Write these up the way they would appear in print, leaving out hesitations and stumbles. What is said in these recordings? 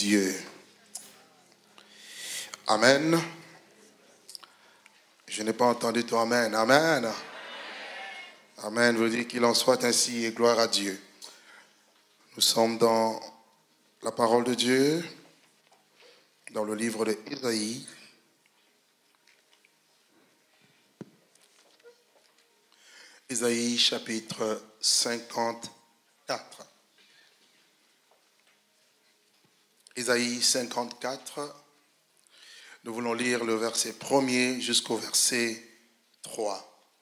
Dieu. Amen. Je n'ai pas entendu ton amen. Amen. Amen veut dire qu'il en soit ainsi et gloire à Dieu. Nous sommes dans la parole de Dieu, dans le livre de Isaïe. Isaïe chapitre 54. Isaïe 54, nous voulons lire le verset 1er jusqu'au verset 3.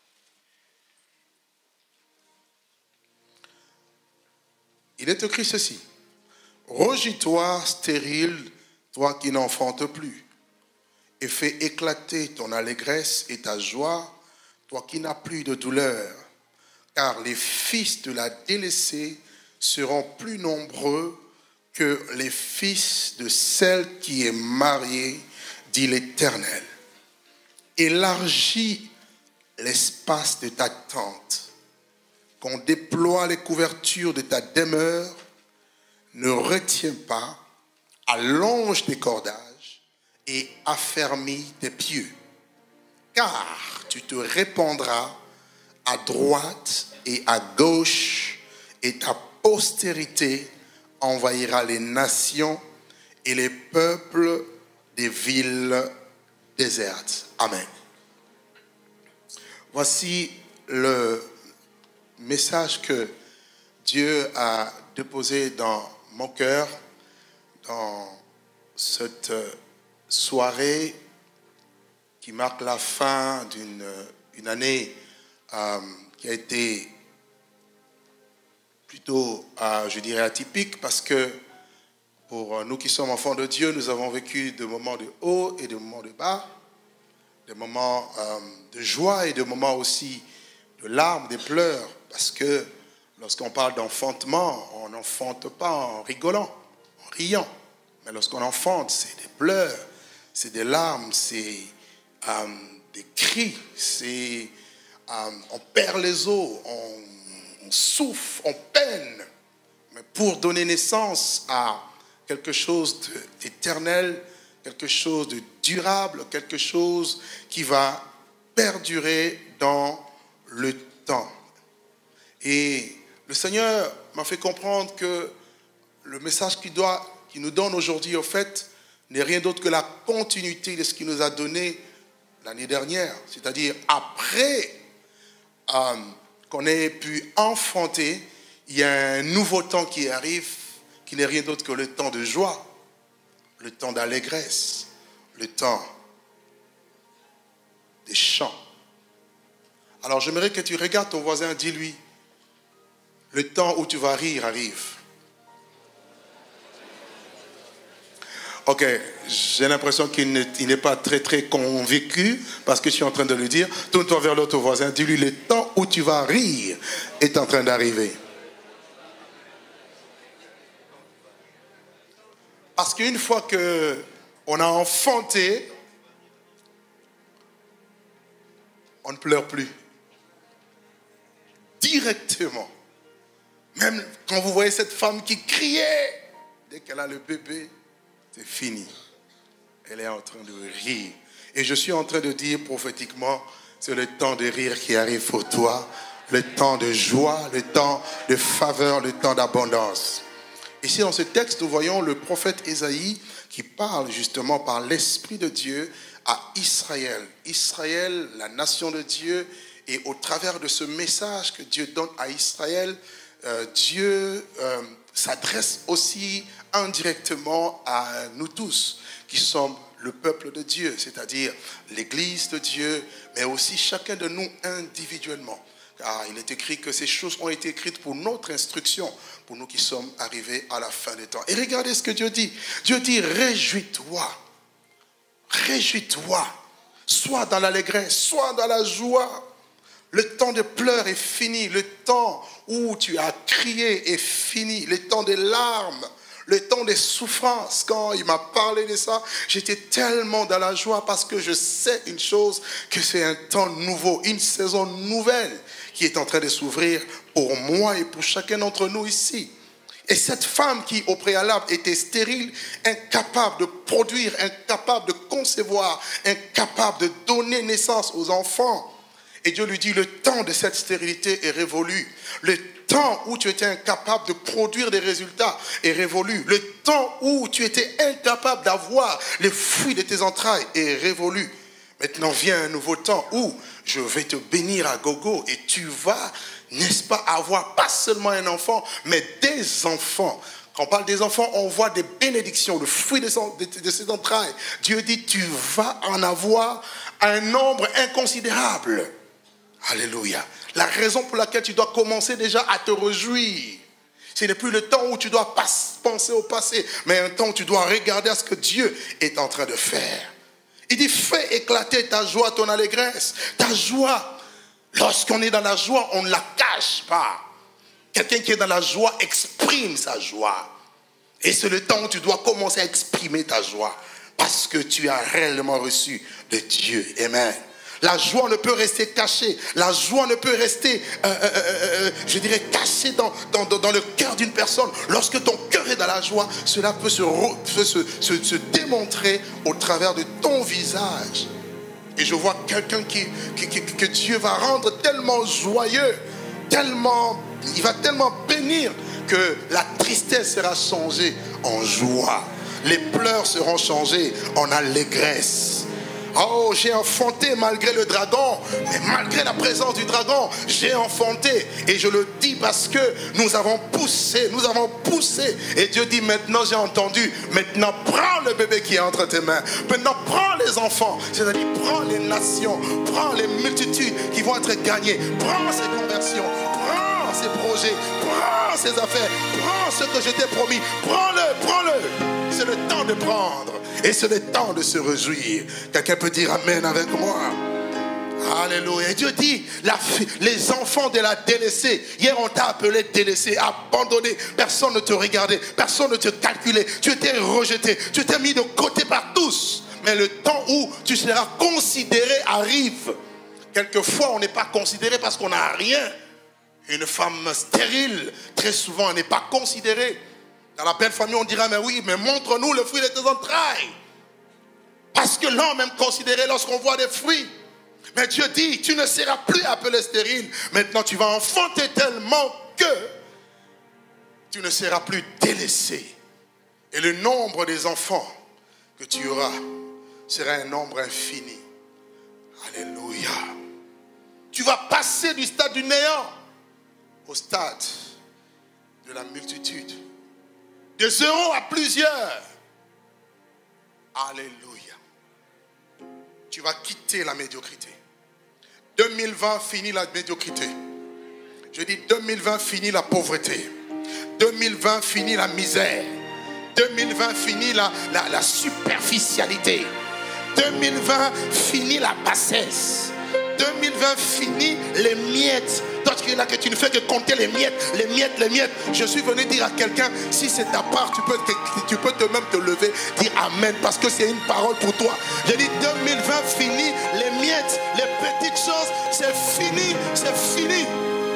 Il est écrit ceci. Rugis-toi, stérile, toi qui n'enfantes plus, et fais éclater ton allégresse et ta joie, toi qui n'as plus de douleur, car les fils de la délaissée seront plus nombreux que les fils de celle qui est mariée, dit l'Éternel. Élargis l'espace de ta tente, qu'on déploie les couvertures de ta demeure, ne retiens pas, allonge tes cordages et affermis tes pieux, car tu te répandras à droite et à gauche, et ta postérité envahira les nations et les peuples des villes désertes. Amen. Voici le message que Dieu a déposé dans mon cœur dans cette soirée qui marque la fin d'une année qui a été plutôt, je dirais, atypique, parce que pour nous qui sommes enfants de Dieu, nous avons vécu des moments de haut et des moments de bas, des moments de joie et des moments aussi de larmes, des pleurs, parce que lorsqu'on parle d'enfantement, on n'enfante pas en rigolant, en riant, mais lorsqu'on enfante, c'est des pleurs, c'est des larmes, c'est des cris, c'est on perd les os, on souffre, on peine, mais pour donner naissance à quelque chose d'éternel, quelque chose de durable, quelque chose qui va perdurer dans le temps. Et le Seigneur m'a fait comprendre que le message qu'il nous donne aujourd'hui, au fait, n'est rien d'autre que la continuité de ce qu'il nous a donné l'année dernière. C'est-à-dire, après qu'on ait pu enfanter, il y a un nouveau temps qui arrive, qui n'est rien d'autre que le temps de joie, le temps d'allégresse, le temps des chants. Alors j'aimerais que tu regardes ton voisin et dis-lui, le temps où tu vas rire arrive. Ok, j'ai l'impression qu'il n'est pas très convaincu parce que je suis en train de lui dire, tourne-toi vers l'autre voisin, dis-lui, le temps où tu vas rire est en train d'arriver. Parce qu'une fois qu'on a enfanté, on ne pleure plus. Directement. Même quand vous voyez cette femme qui criait, dès qu'elle a le bébé, c'est fini. Elle est en train de rire. Et je suis en train de dire prophétiquement, c'est le temps de rire qui arrive pour toi, le temps de joie, le temps de faveur, le temps d'abondance. Ici, dans ce texte, nous voyons le prophète Isaïe qui parle justement par l'Esprit de Dieu à Israël. Israël, la nation de Dieu, et au travers de ce message que Dieu donne à Israël, Dieu s'adresse aussi indirectement à nous tous qui sommes le peuple de Dieu, c'est-à-dire l'Église de Dieu, mais aussi chacun de nous individuellement. Car il est écrit que ces choses ont été écrites pour notre instruction, pour nous qui sommes arrivés à la fin des temps. Et regardez ce que Dieu dit. Dieu dit, réjouis-toi, réjouis-toi, sois dans l'allégresse, sois dans la joie. Le temps de pleurs est fini, le temps où tu as crié est fini, le temps des larmes, le temps des souffrances. Quand il m'a parlé de ça, j'étais tellement dans la joie parce que je sais une chose, que c'est un temps nouveau, une saison nouvelle qui est en train de s'ouvrir pour moi et pour chacun d'entre nous ici. Et cette femme qui, au préalable, était stérile, incapable de produire, incapable de concevoir, incapable de donner naissance aux enfants. Et Dieu lui dit, le temps de cette stérilité est révolu. Le temps où tu étais incapable de produire des résultats est révolu. Le temps où tu étais incapable d'avoir les fruits de tes entrailles est révolu. Maintenant vient un nouveau temps où je vais te bénir à gogo et tu vas, n'est-ce pas, avoir pas seulement un enfant, mais des enfants. Quand on parle des enfants, on voit des bénédictions, le fruit de ses entrailles. Dieu dit, tu vas en avoir un nombre inconsidérable. Alléluia. La raison pour laquelle tu dois commencer déjà à te réjouir. Ce n'est plus le temps où tu dois penser au passé, mais un temps où tu dois regarder à ce que Dieu est en train de faire. Il dit, fais éclater ta joie, ton allégresse. Ta joie, lorsqu'on est dans la joie, on ne la cache pas. Quelqu'un qui est dans la joie exprime sa joie. Et c'est le temps où tu dois commencer à exprimer ta joie. Parce que tu as réellement reçu de Dieu. Amen. La joie ne peut rester cachée. La joie ne peut rester, cachée dans le cœur d'une personne. Lorsque ton cœur est dans la joie, cela peut se démontrer au travers de ton visage. Et je vois quelqu'un que Dieu va rendre tellement joyeux, il va tellement bénir que la tristesse sera changée en joie. Les pleurs seront changés en allégresse. Oh, j'ai enfanté malgré le dragon, mais malgré la présence du dragon, j'ai enfanté. Et je le dis parce que nous avons poussé. Et Dieu dit, maintenant j'ai entendu, maintenant prends le bébé qui est entre tes mains. Maintenant prends les enfants, c'est-à-dire prends les nations, prends les multitudes qui vont être gagnées. Prends ces conversions, prends ces projets, prends ces affaires, prends ce que je t'ai promis. Prends-le. C'est le temps de prendre. Et c'est le temps de se réjouir. Quelqu'un peut dire Amen avec moi. Alléluia. Et Dieu dit, les enfants de la délaissée, hier on t'a appelé délaissé, abandonné. Personne ne te regardait, personne ne te calculait. Tu étais rejeté, tu étais mis de côté par tous. Mais le temps où tu seras considéré arrive. Quelquefois on n'est pas considéré parce qu'on n'a rien. Une femme stérile, très souvent elle n'est pas considérée. Dans la belle famille, on dira, mais oui, mais montre-nous le fruit de tes entrailles. Parce que l'homme aime considérer lorsqu'on voit des fruits. Mais Dieu dit, tu ne seras plus appelé stérile. Maintenant, tu vas enfanter tellement que tu ne seras plus délaissé. Et le nombre des enfants que tu auras sera un nombre infini. Alléluia. Tu vas passer du stade du néant au stade de la multitude. De 0 à plusieurs. Alléluia. Tu vas quitter la médiocrité. 2020 finit la médiocrité. Je dis 2020 finit la pauvreté. 2020 finit la misère. 2020 finit la superficialité. 2020 finit la bassesse. 2020 finit les miettes. Toi qui es là, que tu ne fais que compter les miettes. Je suis venu dire à quelqu'un, si c'est ta part, tu peux même te lever, dire Amen, parce que c'est une parole pour toi. J'ai dit 2020 finit les miettes, les petites choses, c'est fini.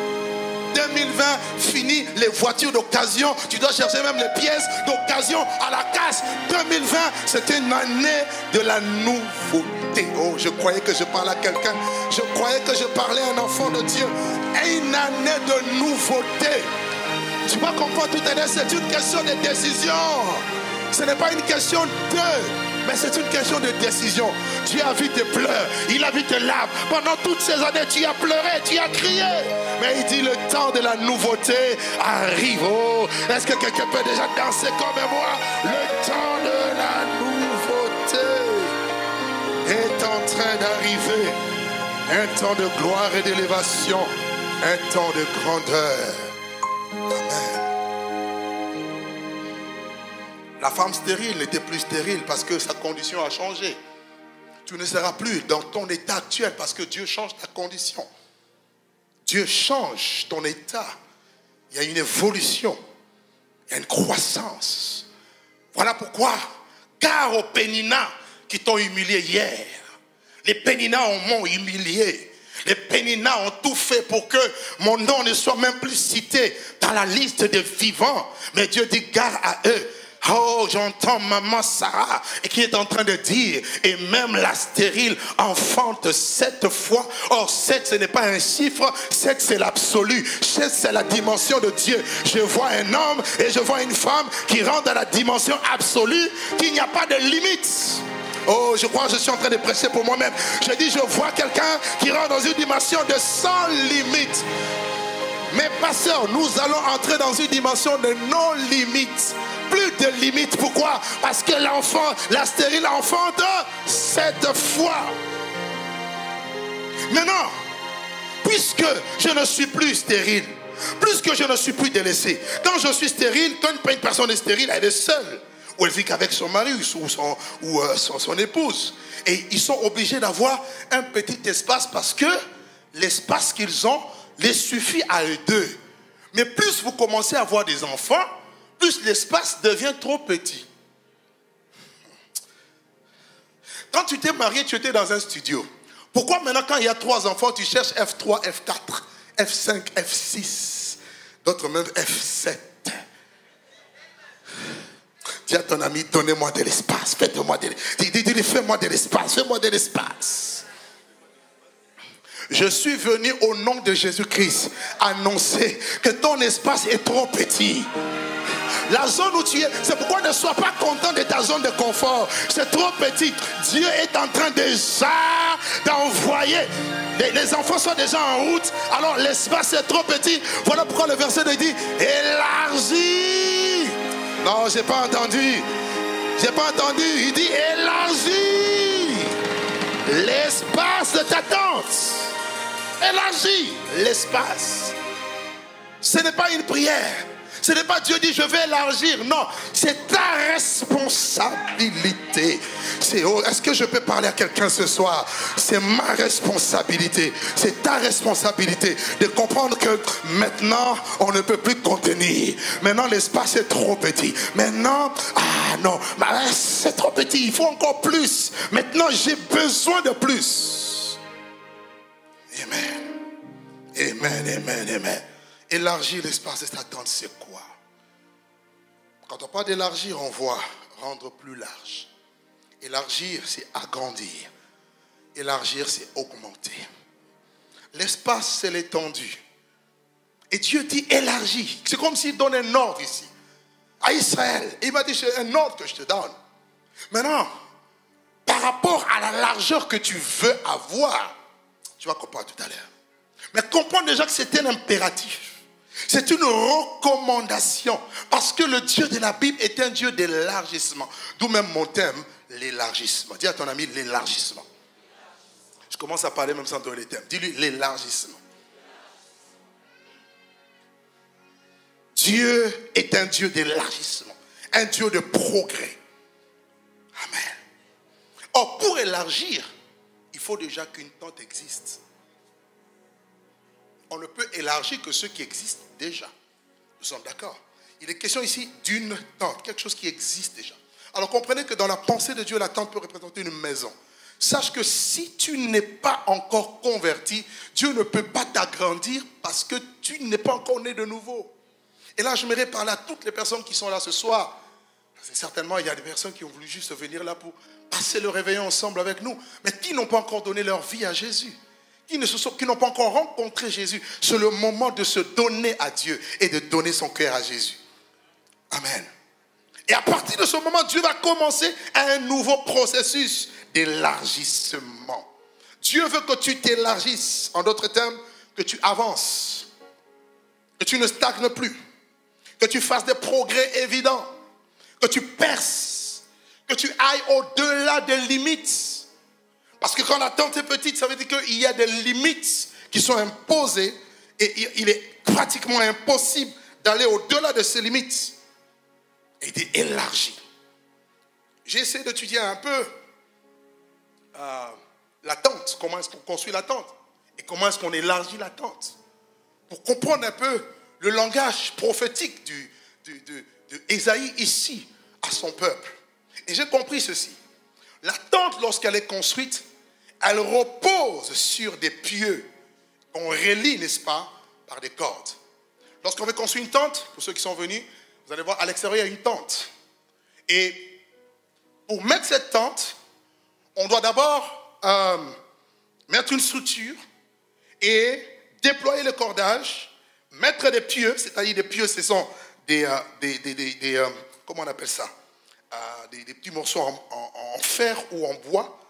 2020 fini les voitures d'occasion. Tu dois chercher même les pièces d'occasion à la casse. 2020, c'était une année de la nouveauté. Oh, je croyais que je parlais à quelqu'un. Je croyais que je parlais à un enfant de Dieu. Et une année de nouveauté. Tu vas comprendre tout à l'heure, c'est une question de décision. Ce n'est pas une question mais c'est une question de décision. Dieu a vu tes pleurs, il a vu tes larmes. Pendant toutes ces années, tu as pleuré, tu as crié. Mais il dit, le temps de la nouveauté arrive. Oh, est-ce que quelqu'un peut déjà danser comme moi? Le temps de la nouveauté est en train d'arriver. Un temps de gloire et d'élévation. Un temps de grandeur. Amen. La femme stérile n'était plus stérile parce que sa condition a changé. Tu ne seras plus dans ton état actuel parce que Dieu change ta condition. Dieu change ton état. Il y a une évolution. Il y a une croissance. Voilà pourquoi, car aux Péninas qui t'ont humilié hier, les Péninas m'ont humilié. Les Péninas ont tout fait pour que mon nom ne soit même plus cité dans la liste des vivants. Mais Dieu dit garde à eux. Oh, j'entends maman Sarah qui est en train de dire, et même la stérile enfante 7 fois. Or 7 ce n'est pas un chiffre, 7 c'est l'absolu, 7 c'est la dimension de Dieu. Je vois un homme et je vois une femme qui rentrent dans la dimension absolue, qu'il n'y a pas de limite. Oh, je crois que je suis en train de prêcher pour moi-même. Je dis, je vois quelqu'un qui rentre dans une dimension de sans limite. Mais pasteur, nous allons entrer dans une dimension de non-limite. Plus de limites. Pourquoi? Parce que l'enfant, la stérile enfante 7 fois. Maintenant, puisque je ne suis plus stérile, puisque je ne suis plus délaissé, quand je suis stérile, quand une personne est stérile, elle est seule. Ou elle vit qu'avec son mari ou son épouse. Et ils sont obligés d'avoir un petit espace parce que l'espace qu'ils ont les suffit à eux deux. Mais plus vous commencez à avoir des enfants, plus l'espace devient trop petit. Quand tu t'es marié, tu étais dans un studio. Pourquoi maintenant quand il y a 3 enfants, tu cherches F3, F4, F5, F6, d'autres même F7? Dis à ton ami, donnez-moi de l'espace, faites-moi de l'espace. Dis, fais-moi de l'espace, fais-moi de l'espace. Je suis venu au nom de Jésus-Christ annoncer que ton espace est trop petit. La zone où tu es, c'est pourquoi ne sois pas content de ta zone de confort. C'est trop petit. Dieu est en train déjà d'envoyer. Les enfants sont déjà en route. Alors l'espace est trop petit. Voilà pourquoi le verset dit élargis. Non, j'ai pas entendu. J'ai pas entendu. Il dit élargis l'espace de ta tente. Élargis l'espace. Ce n'est pas une prière. Ce n'est pas Dieu dit je vais élargir. Non, c'est ta responsabilité. Est-ce que je peux parler à quelqu'un ce soir? C'est ma responsabilité. C'est ta responsabilité de comprendre que maintenant on ne peut plus contenir. Maintenant l'espace est trop petit. Maintenant, non, c'est trop petit. Il faut encore plus. Maintenant j'ai besoin de plus. Amen. Amen, amen, amen. Élargir l'espace de ta tente, c'est quoi? Quand on parle d'élargir, on voit rendre plus large. Élargir, c'est agrandir. Élargir, c'est augmenter. L'espace, c'est l'étendue. Et Dieu dit élargis. C'est comme s'il donne un ordre ici à Israël. Il m'a dit c'est un ordre que je te donne. Maintenant, par rapport à la largeur que tu veux avoir, tu vas comprendre tout à l'heure. Mais comprends déjà que c'est un impératif. C'est une recommandation. Parce que le Dieu de la Bible est un Dieu d'élargissement. D'où même mon thème, l'élargissement. Dis à ton ami l'élargissement. Je commence à parler même sans donner les thèmes. Dis-lui l'élargissement. Dieu est un Dieu d'élargissement. Un Dieu de progrès. Amen. Or, pour élargir, il faut déjà qu'une tente existe. On ne peut élargir que ce qui existe déjà. Nous sommes d'accord. Il est question ici d'une tente, quelque chose qui existe déjà. Alors comprenez que dans la pensée de Dieu, la tente peut représenter une maison. Sache que si tu n'es pas encore converti, Dieu ne peut pas t'agrandir parce que tu n'es pas encore né de nouveau. Et là, j'aimerais parler à toutes les personnes qui sont là ce soir. Certainement, il y a des personnes qui ont voulu juste venir là pour passer le réveillon ensemble avec nous, mais qui n'ont pas encore donné leur vie à Jésus. Qui n'ont pas encore rencontré Jésus. C'est le moment de se donner à Dieu et de donner son cœur à Jésus. Amen. Et à partir de ce moment, Dieu va commencer un nouveau processus d'élargissement. Dieu veut que tu t'élargisses. En d'autres termes, que tu avances. Que tu ne stagnes plus. Que tu fasses des progrès évidents. Que tu perces. Que tu ailles au-delà des limites. Parce que quand la tente est petite, ça veut dire qu'il y a des limites qui sont imposées et il est pratiquement impossible d'aller au-delà de ces limites et d'élargir. J'ai essayé d'étudier un peu la tente, comment est-ce qu'on construit la tente et comment est-ce qu'on élargit la tente pour comprendre un peu le langage prophétique de Ésaïe ici à son peuple. Et j'ai compris ceci. La tente, lorsqu'elle est construite, elle repose sur des pieux qu'on relie, n'est-ce pas, par des cordes. Lorsqu'on veut construire une tente, pour ceux qui sont venus, vous allez voir à l'extérieur, il y a une tente. Et pour mettre cette tente, on doit d'abord mettre une structure et déployer le cordage, mettre des pieux, c'est-à-dire des pieux, ce sont comment on appelle ça, des petits morceaux en fer ou en bois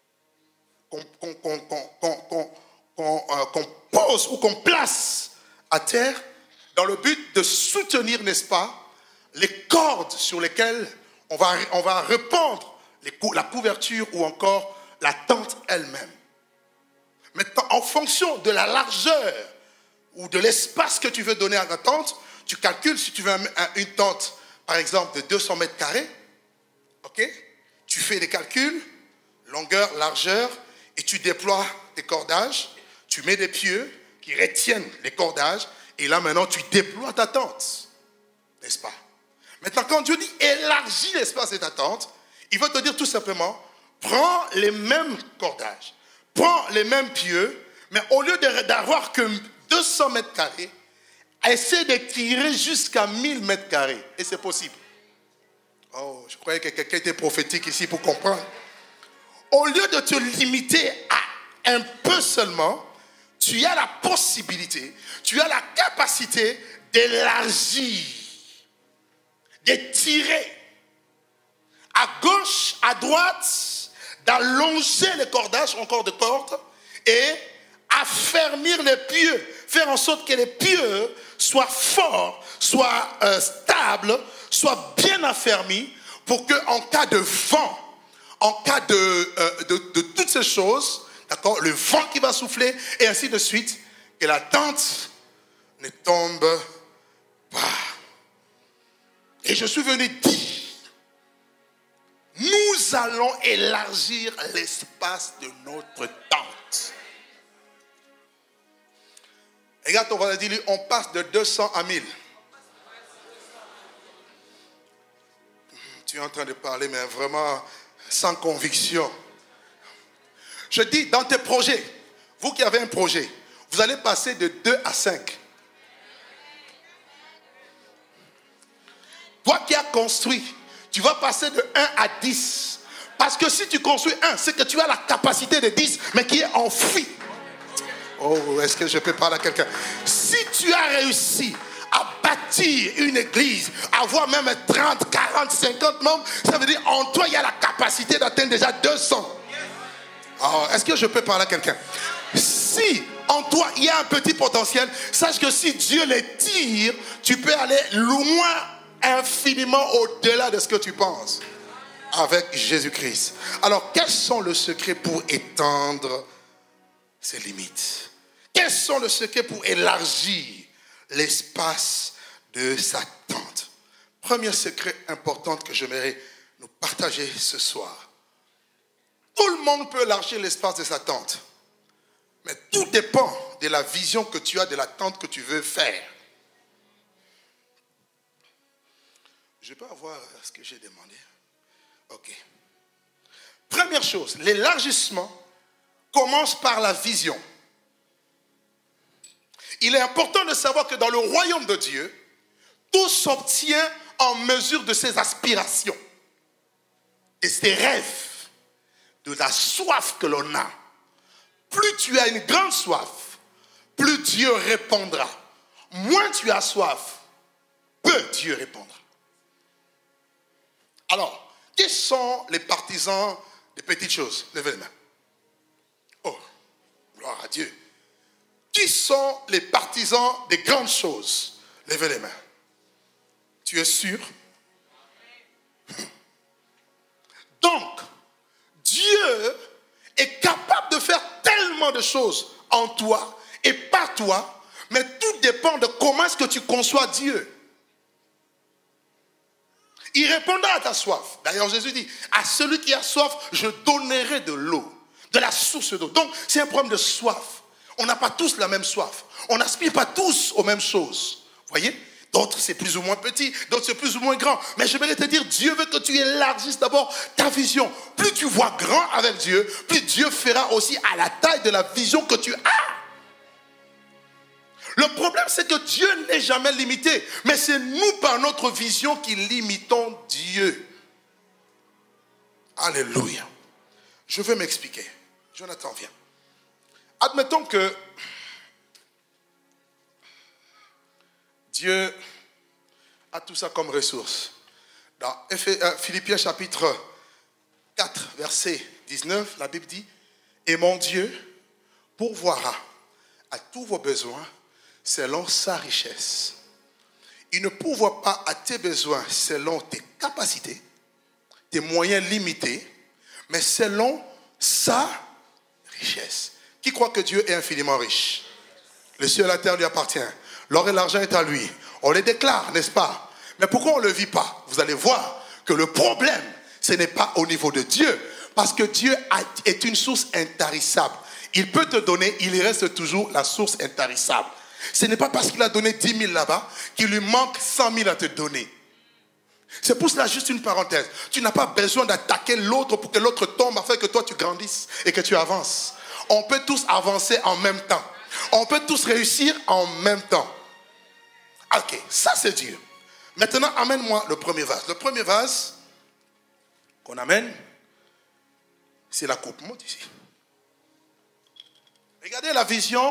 qu'on pose ou qu'on place à terre dans le but de soutenir, n'est-ce pas, les cordes sur lesquelles on va répandre la couverture ou encore la tente elle-même. Maintenant, en fonction de la largeur ou de l'espace que tu veux donner à ta tente, tu calcules si tu veux une tente, par exemple, de 200 mètres carrés. Ok? Tu fais des calculs, longueur, largeur, et tu déploies tes cordages, tu mets des pieux qui retiennent les cordages, et là maintenant tu déploies ta tente. N'est-ce pas? Maintenant, quand Dieu dit élargis l'espace de ta tente, il veut te dire tout simplement, prends les mêmes cordages, prends les mêmes pieux, mais au lieu d'avoir que 200 mètres carrés, essaie de tirer jusqu'à 1000 mètres carrés. Et c'est possible. Oh, je croyais que quelqu'un était prophétique ici pour comprendre. Au lieu de te limiter à un peu seulement, tu as la possibilité, tu as la capacité d'élargir, d'étirer à gauche, à droite, d'allonger les cordages, encore de cordes, et affermir les pieux, faire en sorte que les pieux soient forts, soient stables, soient bien affermis, pour qu'en cas de vent, en cas de toutes ces choses, d'accord, le vent qui va souffler, et ainsi de suite, que la tente ne tombe pas. Et je suis venu dire, nous allons élargir l'espace de notre tente. Regarde, on va dire, on passe de 200 à 1000. Tu es en train de parler, mais vraiment sans conviction. Je dis, dans tes projets, vous qui avez un projet, vous allez passer de 2 à 5. Toi qui as construit, tu vas passer de 1 à 10. Parce que si tu construis 1, c'est que tu as la capacité de 10, mais qui est enfoui. Oh, est-ce que je peux parler à quelqu'un? Si tu as réussi à bâtir une église, avoir même 30, 40, 50 membres, ça veut dire en toi, il y a la capacité d'atteindre déjà 200. Oh, est-ce que je peux parler à quelqu'un? Si en toi, il y a un petit potentiel, sache que si Dieu les tire, tu peux aller loin, infiniment au-delà de ce que tu penses. Avec Jésus-Christ. Alors, quels sont les secrets pour étendre ses limites? Quels sont les secrets pour élargir l'espace de sa tente? Premier secret important que j'aimerais nous partager ce soir. Tout le monde peut élargir l'espace de sa tente. Mais tout dépend de la vision que tu as de la tente que tu veux faire. Je peux avoir ce que j'ai demandé? Ok. Première chose, l'élargissement commence par la vision. Il est important de savoir que dans le royaume de Dieu, tout s'obtient en mesure de ses aspirations et ses rêves, de la soif que l'on a. Plus tu as une grande soif, plus Dieu répondra. Moins tu as soif, peu Dieu répondra. Alors, qui sont les partisans des petites choses? Levez les mains. Oh, gloire à Dieu. Qui sont les partisans des grandes choses? Levez les mains. Tu es sûr? Donc, Dieu est capable de faire tellement de choses en toi et par toi, mais tout dépend de comment est-ce que tu conçois Dieu. Il répondra à ta soif. D'ailleurs, Jésus dit, à celui qui a soif, je donnerai de l'eau, de la source d'eau. Donc, c'est un problème de soif. On n'a pas tous la même soif. On n'aspire pas tous aux mêmes choses. Voyez? D'autres, c'est plus ou moins petit. D'autres, c'est plus ou moins grand. Mais j'aimerais te dire, Dieu veut que tu élargisses d'abord ta vision. Plus tu vois grand avec Dieu, plus Dieu fera aussi à la taille de la vision que tu as. Le problème, c'est que Dieu n'est jamais limité. Mais c'est nous, par notre vision, qui limitons Dieu. Alléluia. Je veux m'expliquer. Jonathan, viens. Admettons que Dieu a tout ça comme ressource. Dans Philippiens chapitre 4, verset 19, la Bible dit, « Et mon Dieu pourvoira à tous vos besoins selon sa richesse. » Il ne pourvoit pas à tes besoins selon tes capacités, tes moyens limités, mais selon sa richesse. Qui croit que Dieu est infiniment riche? Le ciel et la terre lui appartiennent. L'or et l'argent est à lui. On les déclare, n'est-ce pas? Mais pourquoi on ne le vit pas? Vous allez voir que le problème, ce n'est pas au niveau de Dieu. Parce que Dieu est une source intarissable. Il peut te donner, il reste toujours la source intarissable. Ce n'est pas parce qu'il a donné 10 000 là-bas qu'il lui manque 100 000 à te donner. C'est pour cela, juste une parenthèse. Tu n'as pas besoin d'attaquer l'autre pour que l'autre tombe afin que toi tu grandisses et que tu avances. On peut tous avancer en même temps. On peut tous réussir en même temps. Ok, ça c'est Dieu. Maintenant, amène-moi le premier vase. Le premier vase qu'on amène, c'est la coupe. Monte ici. Regardez la vision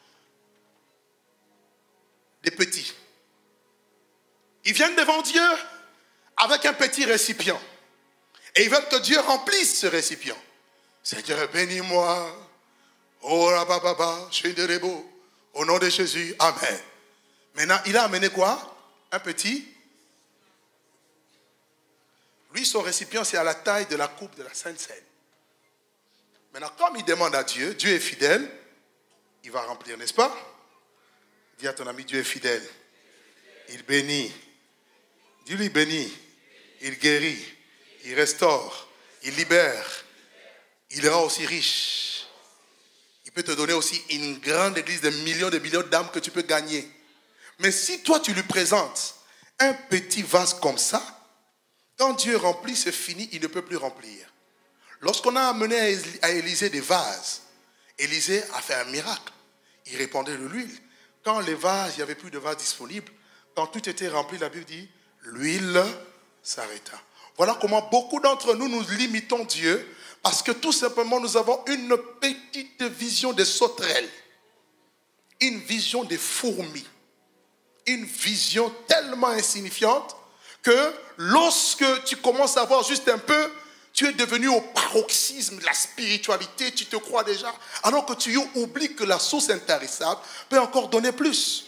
des petits. Ils viennent devant Dieu avec un petit récipient. Et ils veulent que Dieu remplisse ce récipient. Seigneur, bénis-moi. Oh là baba, je suis de Rebo. Au nom de Jésus, amen. Maintenant, il a amené quoi? Un petit. Lui, son récipient, c'est à la taille de la coupe de la Sainte Seine. Maintenant, comme il demande à Dieu, Dieu est fidèle, il va remplir, n'est-ce pas? Dis à ton ami, Dieu est fidèle. Il bénit. Dis-lui, bénit. Il guérit. Il restaure. Il libère. Il rend aussi riche. Il peut te donner aussi une grande église de millions d'âmes que tu peux gagner. Mais si toi, tu lui présentes un petit vase comme ça, quand Dieu remplit, c'est fini, il ne peut plus remplir. Lorsqu'on a amené à Élisée des vases, Élisée a fait un miracle. Il répandait de l'huile. Quand les vases, il n'y avait plus de vases disponibles, quand tout était rempli, la Bible dit, l'huile s'arrêta. Voilà comment beaucoup d'entre nous, nous limitons Dieu parce que tout simplement, nous avons une petite vision des sauterelles, une vision des fourmis, une vision tellement insignifiante que lorsque tu commences à voir juste un peu, tu es devenu au paroxysme de la spiritualité, tu te crois déjà, alors que tu oublies que la source intarissable peut encore donner plus.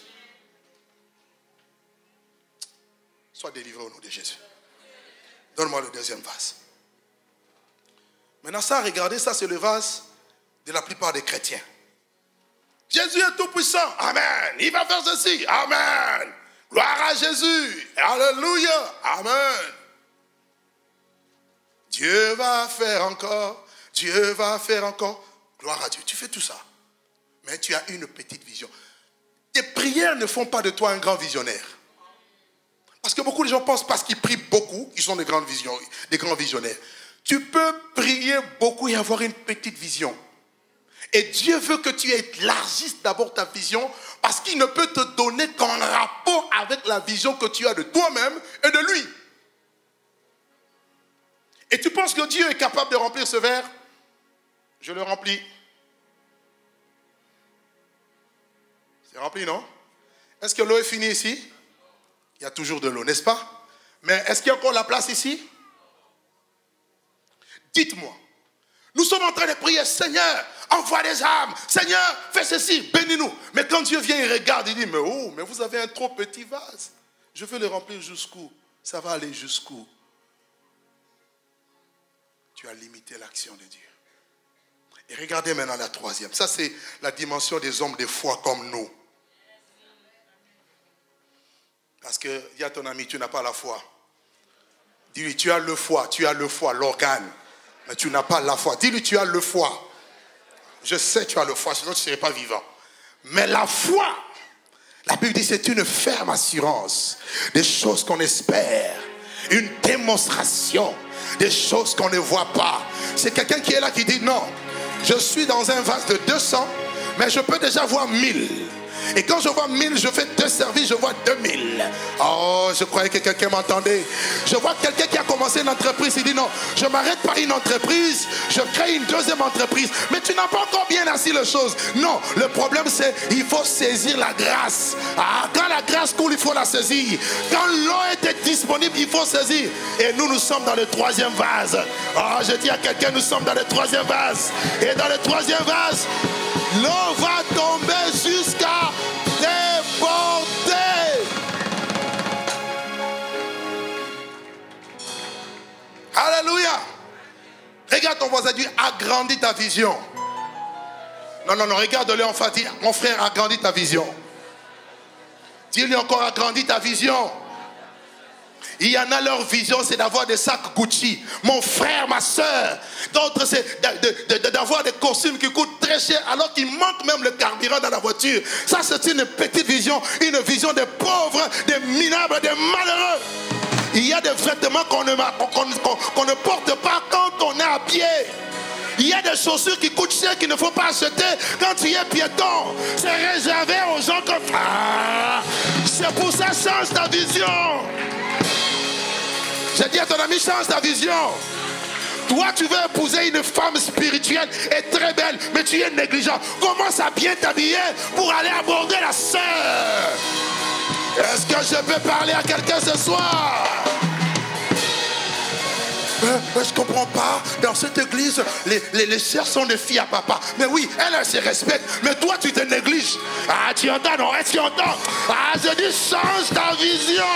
Sois délivré au nom de Jésus. Donne-moi le deuxième vase. Maintenant ça, regardez, ça c'est le vase de la plupart des chrétiens. Jésus est tout puissant. Amen. Il va faire ceci. Amen. Gloire à Jésus. Alléluia. Amen. Dieu va faire encore. Dieu va faire encore. Gloire à Dieu. Tu fais tout ça. Mais tu as une petite vision. Tes prières ne font pas de toi un grand visionnaire. Parce que beaucoup de gens pensent parce qu'ils prient beaucoup, ils sont des grands visionnaires. Tu peux prier beaucoup et avoir une petite vision. Et Dieu veut que tu élargisses d'abord ta vision parce qu'il ne peut te donner qu'en rapport avec la vision que tu as de toi-même et de lui. Et tu penses que Dieu est capable de remplir ce verre? Je le remplis. C'est rempli, non? Est-ce que l'eau est finie ici? Il y a toujours de l'eau, n'est-ce pas? Mais est-ce qu'il y a encore la place ici? Dites-moi. Nous sommes en train de prier, Seigneur, envoie des âmes. Seigneur, fais ceci, bénis-nous. Mais quand Dieu vient, il regarde, il dit, mais vous avez un trop petit vase. Je veux le remplir jusqu'où? Ça va aller jusqu'où? Tu as limité l'action de Dieu. Et regardez maintenant la troisième. Ça, c'est la dimension des hommes de foi comme nous. Parce que, dis à ton ami, tu n'as pas la foi. Dis-lui, tu as le foie, l'organe. Mais tu n'as pas la foi. Dis-lui, tu as le foie. Je sais que tu as le foie, sinon tu ne serais pas vivant. Mais la foi, La Bible dit c'est une ferme assurance des choses qu'on espère, une démonstration des choses qu'on ne voit pas. C'est quelqu'un qui est là qui dit non, je suis dans un vase de 200, mais je peux déjà voir 1000. Et quand je vois 1000, je fais 2 services, je vois 2000. Oh, je croyais que quelqu'un m'entendait. Je vois quelqu'un qui a commencé une entreprise, il dit non, je m'arrête pas une entreprise, je crée une deuxième entreprise. Mais tu n'as pas encore bien assis les choses. Non, le problème c'est, il faut saisir la grâce. Ah, quand la grâce coule, il faut la saisir. Quand l'eau était disponible, il faut saisir. Et nous sommes dans le 3e vase. Oh, je dis à quelqu'un, nous sommes dans le 3e vase. Et dans le 3e vase, l'eau va tomber jusqu'à déborder. Alléluia. Regarde ton voisin, dis agrandis ta vision. Non, regarde-le en face, dis mon frère, agrandis ta vision. Dis-lui encore, agrandis ta vision. Il y en a, leur vision, c'est d'avoir des sacs Gucci. Mon frère, ma soeur. D'autres, c'est d'avoir des costumes qui coûtent très cher, alors qu'il manque même le carburant dans la voiture. Ça, c'est une petite vision. Une vision des pauvres, des minables, des malheureux. Il y a des vêtements qu'on ne porte pas quand on est à pied. Il y a des chaussures qui coûtent cher qu'il ne faut pas acheter quand tu es piéton. C'est réservé aux gens comme... Ah, c'est pour ça, change ta vision. J'ai dit à ton ami, change ta vision. Toi, tu veux épouser une femme spirituelle et très belle, mais tu es négligent. Commence à bien t'habiller pour aller aborder la sœur. Est-ce que je peux parler à quelqu'un ce soir? Je ne comprends pas. Dans cette église, les sœurs sont des filles à papa. Mais oui, elles se respectent. Mais toi, tu te négliges. Ah, tu entends, non? Est-ce que tu entends? Ah, je dis, change ta vision.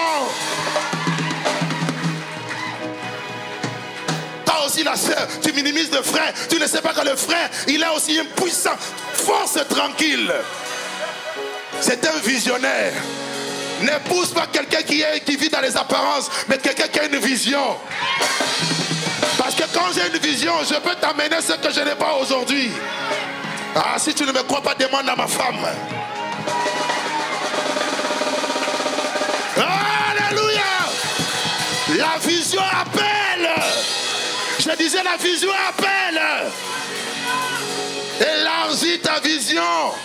Toi aussi, la sœur, tu minimises le frère. Tu ne sais pas que le frère, il est aussi impuissant. Force tranquille. C'est un visionnaire. N'épouse pas quelqu'un qui vit dans les apparences, mais quelqu'un qui a une vision. Parce que quand j'ai une vision, je peux t'amener ce que je n'ai pas aujourd'hui. Ah, si tu ne me crois pas, demande à ma femme. Alléluia. La vision appelle. Je disais, la vision appelle. Élargis ta vision.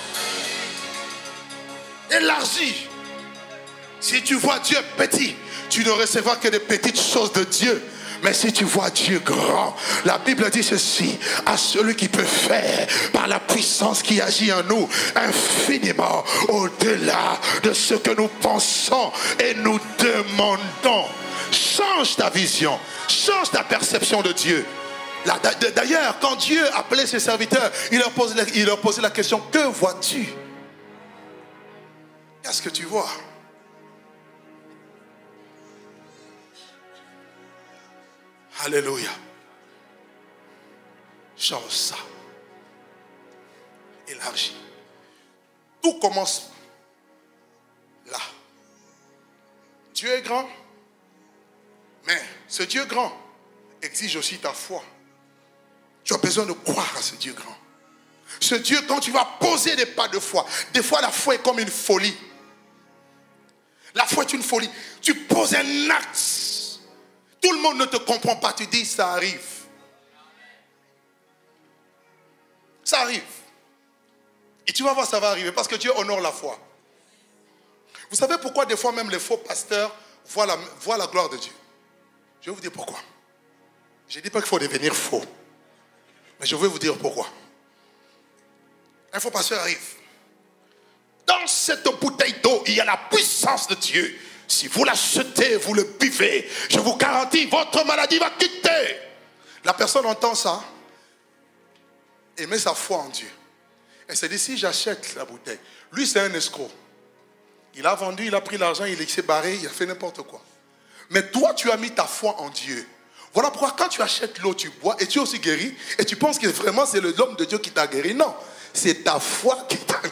Élargis. Si tu vois Dieu petit, tu ne recevras que des petites choses de Dieu. Mais si tu vois Dieu grand, la Bible dit ceci, à celui qui peut faire par la puissance qui agit en nous infiniment au-delà de ce que nous pensons et nous demandons. Change ta vision, change ta perception de Dieu. D'ailleurs, quand Dieu appelait ses serviteurs, il leur posait la question, que vois-tu? Qu'est-ce que tu vois? Alléluia. Change ça. Élargis. Tout commence là. Dieu est grand. Mais ce Dieu grand exige aussi ta foi. Tu as besoin de croire à ce Dieu grand. Ce Dieu, quand tu vas poser des pas de foi, des fois la foi est comme une folie. La foi est une folie. Tu poses un acte. Tout le monde ne te comprend pas. Tu dis, ça arrive. Ça arrive. Et tu vas voir, ça va arriver. Parce que Dieu honore la foi. Vous savez pourquoi des fois même les faux pasteurs voient la gloire de Dieu? Je vais vous dire pourquoi. Je ne dis pas qu'il faut devenir faux. Mais je vais vous dire pourquoi. Un faux pasteur arrive. Dans cette bouteille d'eau, il y a la puissance de Dieu. Si vous l'achetez, vous le buvez, je vous garantis, votre maladie va quitter. La personne entend ça et met sa foi en Dieu. Elle se dit, si j'achète la bouteille, lui c'est un escroc. Il a vendu, il a pris l'argent, il s'est barré, il a fait n'importe quoi. Mais toi, tu as mis ta foi en Dieu. Voilà pourquoi quand tu achètes l'eau, tu bois et tu es aussi guéri. Et tu penses que vraiment c'est l'homme de Dieu qui t'a guéri. Non, c'est ta foi qui t'a...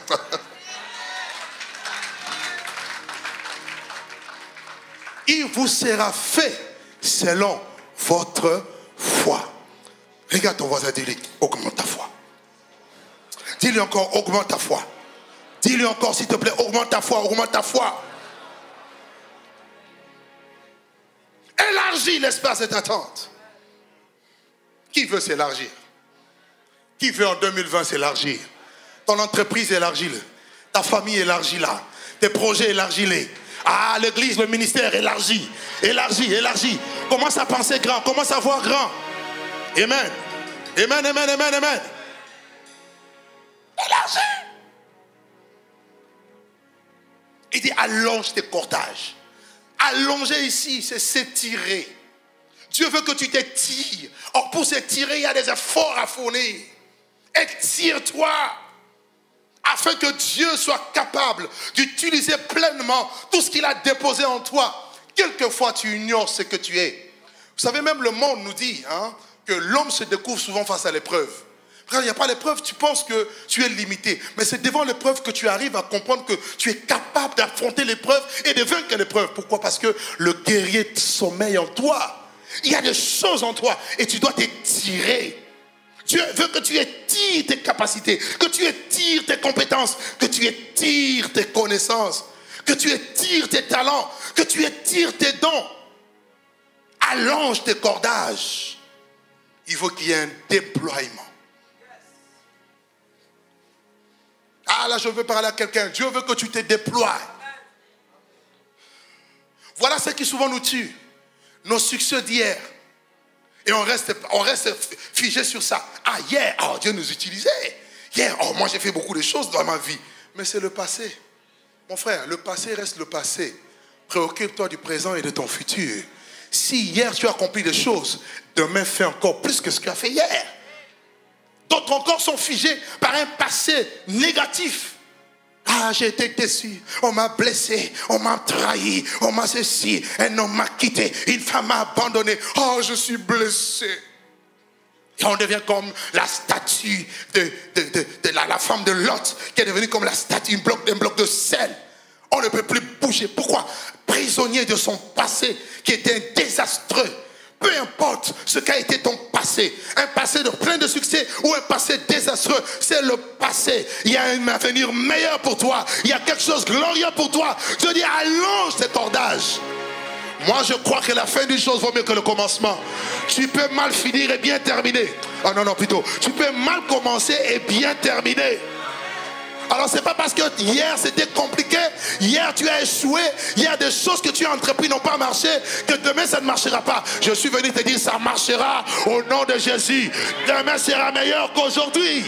Il vous sera fait selon votre foi. Regarde ton voisin, dis-lui, augmente ta foi. Dis-lui encore, augmente ta foi. Dis-lui encore, s'il te plaît, augmente ta foi, augmente ta foi. Élargis l'espace de ta tente. Qui veut s'élargir? Qui veut en 2020 s'élargir? Ton entreprise, élargis-le. Ta famille, élargis-la. Tes projets, élargis-les. Ah, l'église, le ministère, élargis. Élargis, élargis. Commence à penser grand, commence à voir grand. Amen. Amen, amen, amen, amen. Élargis. Il dit, allonge tes cordages. Allonger ici, c'est s'étirer. Dieu veut que tu t'étires. Or, pour s'étirer, il y a des efforts à fournir. Étire-toi. Afin que Dieu soit capable d'utiliser pleinement tout ce qu'il a déposé en toi. Quelquefois, tu ignores ce que tu es. Vous savez, même le monde nous dit que l'homme se découvre souvent face à l'épreuve. Quand il n'y a pas l'épreuve, tu penses que tu es limité. Mais c'est devant l'épreuve que tu arrives à comprendre que tu es capable d'affronter l'épreuve et de vaincre l'épreuve. Pourquoi? Parce que le guerrier sommeille en toi. Il y a des choses en toi et tu dois t'étirer. Dieu veut que tu étires tes capacités, que tu étires tes compétences, que tu étires tes connaissances, que tu étires tes talents, que tu étires tes dons. Allonge tes cordages. Il faut qu'il y ait un déploiement. Ah là, je veux parler à quelqu'un. Dieu veut que tu te déploies. Voilà ce qui souvent nous tue. Nos succès d'hier. Et on reste figé sur ça. Ah, hier, oh, Dieu nous utilisait. Hier, oh, moi j'ai fait beaucoup de choses dans ma vie. Mais c'est le passé. Mon frère, le passé reste le passé. Préoccupe-toi du présent et de ton futur. Si hier tu as accompli des choses, demain fais encore plus que ce que tu as fait hier. D'autres encore sont figés par un passé négatif. Ah, j'ai été déçu, on m'a blessé, on m'a trahi, on m'a ceci, un homme m'a quitté, une femme m'a abandonné. Oh, je suis blessé. Et on devient comme la statue de la femme de Lot, qui est devenue comme la statue, un bloc de sel. On ne peut plus bouger. Pourquoi? Prisonnier de son passé, qui était désastreux. Peu importe ce qu'a été ton passé, un passé de plein de succès ou un passé désastreux, c'est le passé. Il y a un avenir meilleur pour toi. Il y a quelque chose de glorieux pour toi. Je dis, allonge tes cordages. Moi, je crois que la fin d'une chose vaut mieux que le commencement. Tu peux mal finir et bien terminer. Ah non, plutôt. Tu peux mal commencer et bien terminer. Alors, ce n'est pas parce que hier c'était compliqué, hier tu as échoué, il y a des choses que tu as entrepris n'ont pas marché, que demain ça ne marchera pas. Je suis venu te dire, ça marchera au nom de Jésus. Demain sera meilleur qu'aujourd'hui.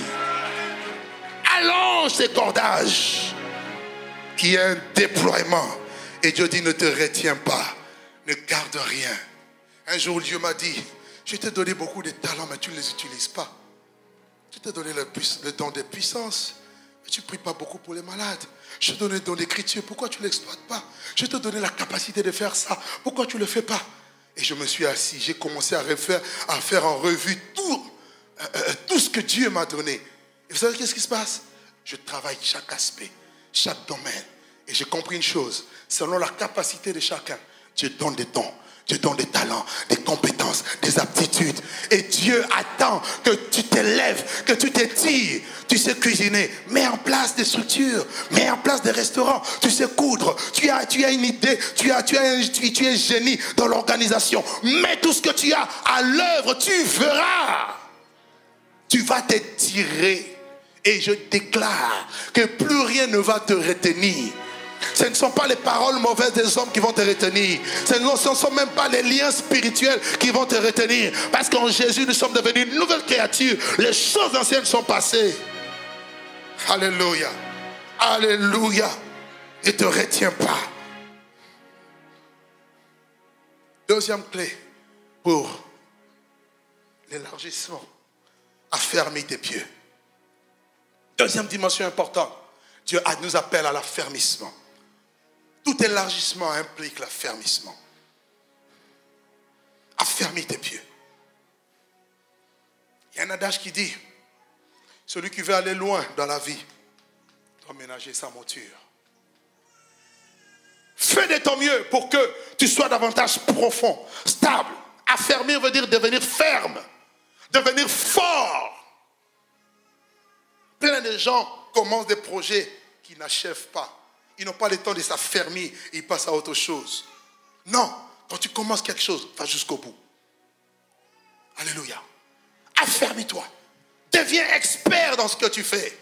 Allonge tes cordages. Qu'il y ait un déploiement. Et Dieu dit, ne te retiens pas, ne garde rien. Un jour Dieu m'a dit, je t'ai donné beaucoup de talents, mais tu ne les utilises pas. Je t'ai donné le don de puissance. Mais tu ne pries pas beaucoup pour les malades. Je te donne le don d'écriture. Pourquoi tu ne l'exploites pas? Je te donnais la capacité de faire ça. Pourquoi tu ne le fais pas? Et je me suis assis. J'ai commencé à faire en revue tout ce que Dieu m'a donné. Et vous savez qu'est-ce qui se passe? Je travaille chaque aspect, chaque domaine. Et j'ai compris une chose. Selon la capacité de chacun, Dieu donne des dons. Dieu donne des talents, des compétences, des aptitudes. Et Dieu attend que tu t'élèves, que tu t'étires. Tu sais cuisiner, mets en place des structures, mets en place des restaurants. Tu sais coudre, tu as une idée, tu es génie dans l'organisation. Mets tout ce que tu as à l'œuvre, tu verras. Tu vas t'étirer. Et je déclare que plus rien ne va te retenir. Ce ne sont pas les paroles mauvaises des hommes qui vont te retenir. Ce ne sont même pas les liens spirituels qui vont te retenir. Parce qu'en Jésus, nous sommes devenus une nouvelle créature. Les choses anciennes sont passées. Alléluia. Alléluia. Ne te retiens pas. Deuxième clé pour l'élargissement. Affermis tes pieds. Deuxième dimension importante. Dieu nous appelle à l'affermissement. Tout élargissement implique l'affermissement. Affermis tes pieds. Il y a un adage qui dit, celui qui veut aller loin dans la vie doit ménager sa monture. Fais de ton mieux pour que tu sois davantage profond, stable. Affermir veut dire devenir ferme, devenir fort. Plein de gens commencent des projets qui n'achèvent pas. Ils n'ont pas le temps de s'affermir et ils passent à autre chose. Non, quand tu commences quelque chose, va jusqu'au bout. Alléluia. Affermis-toi. Deviens expert dans ce que tu fais.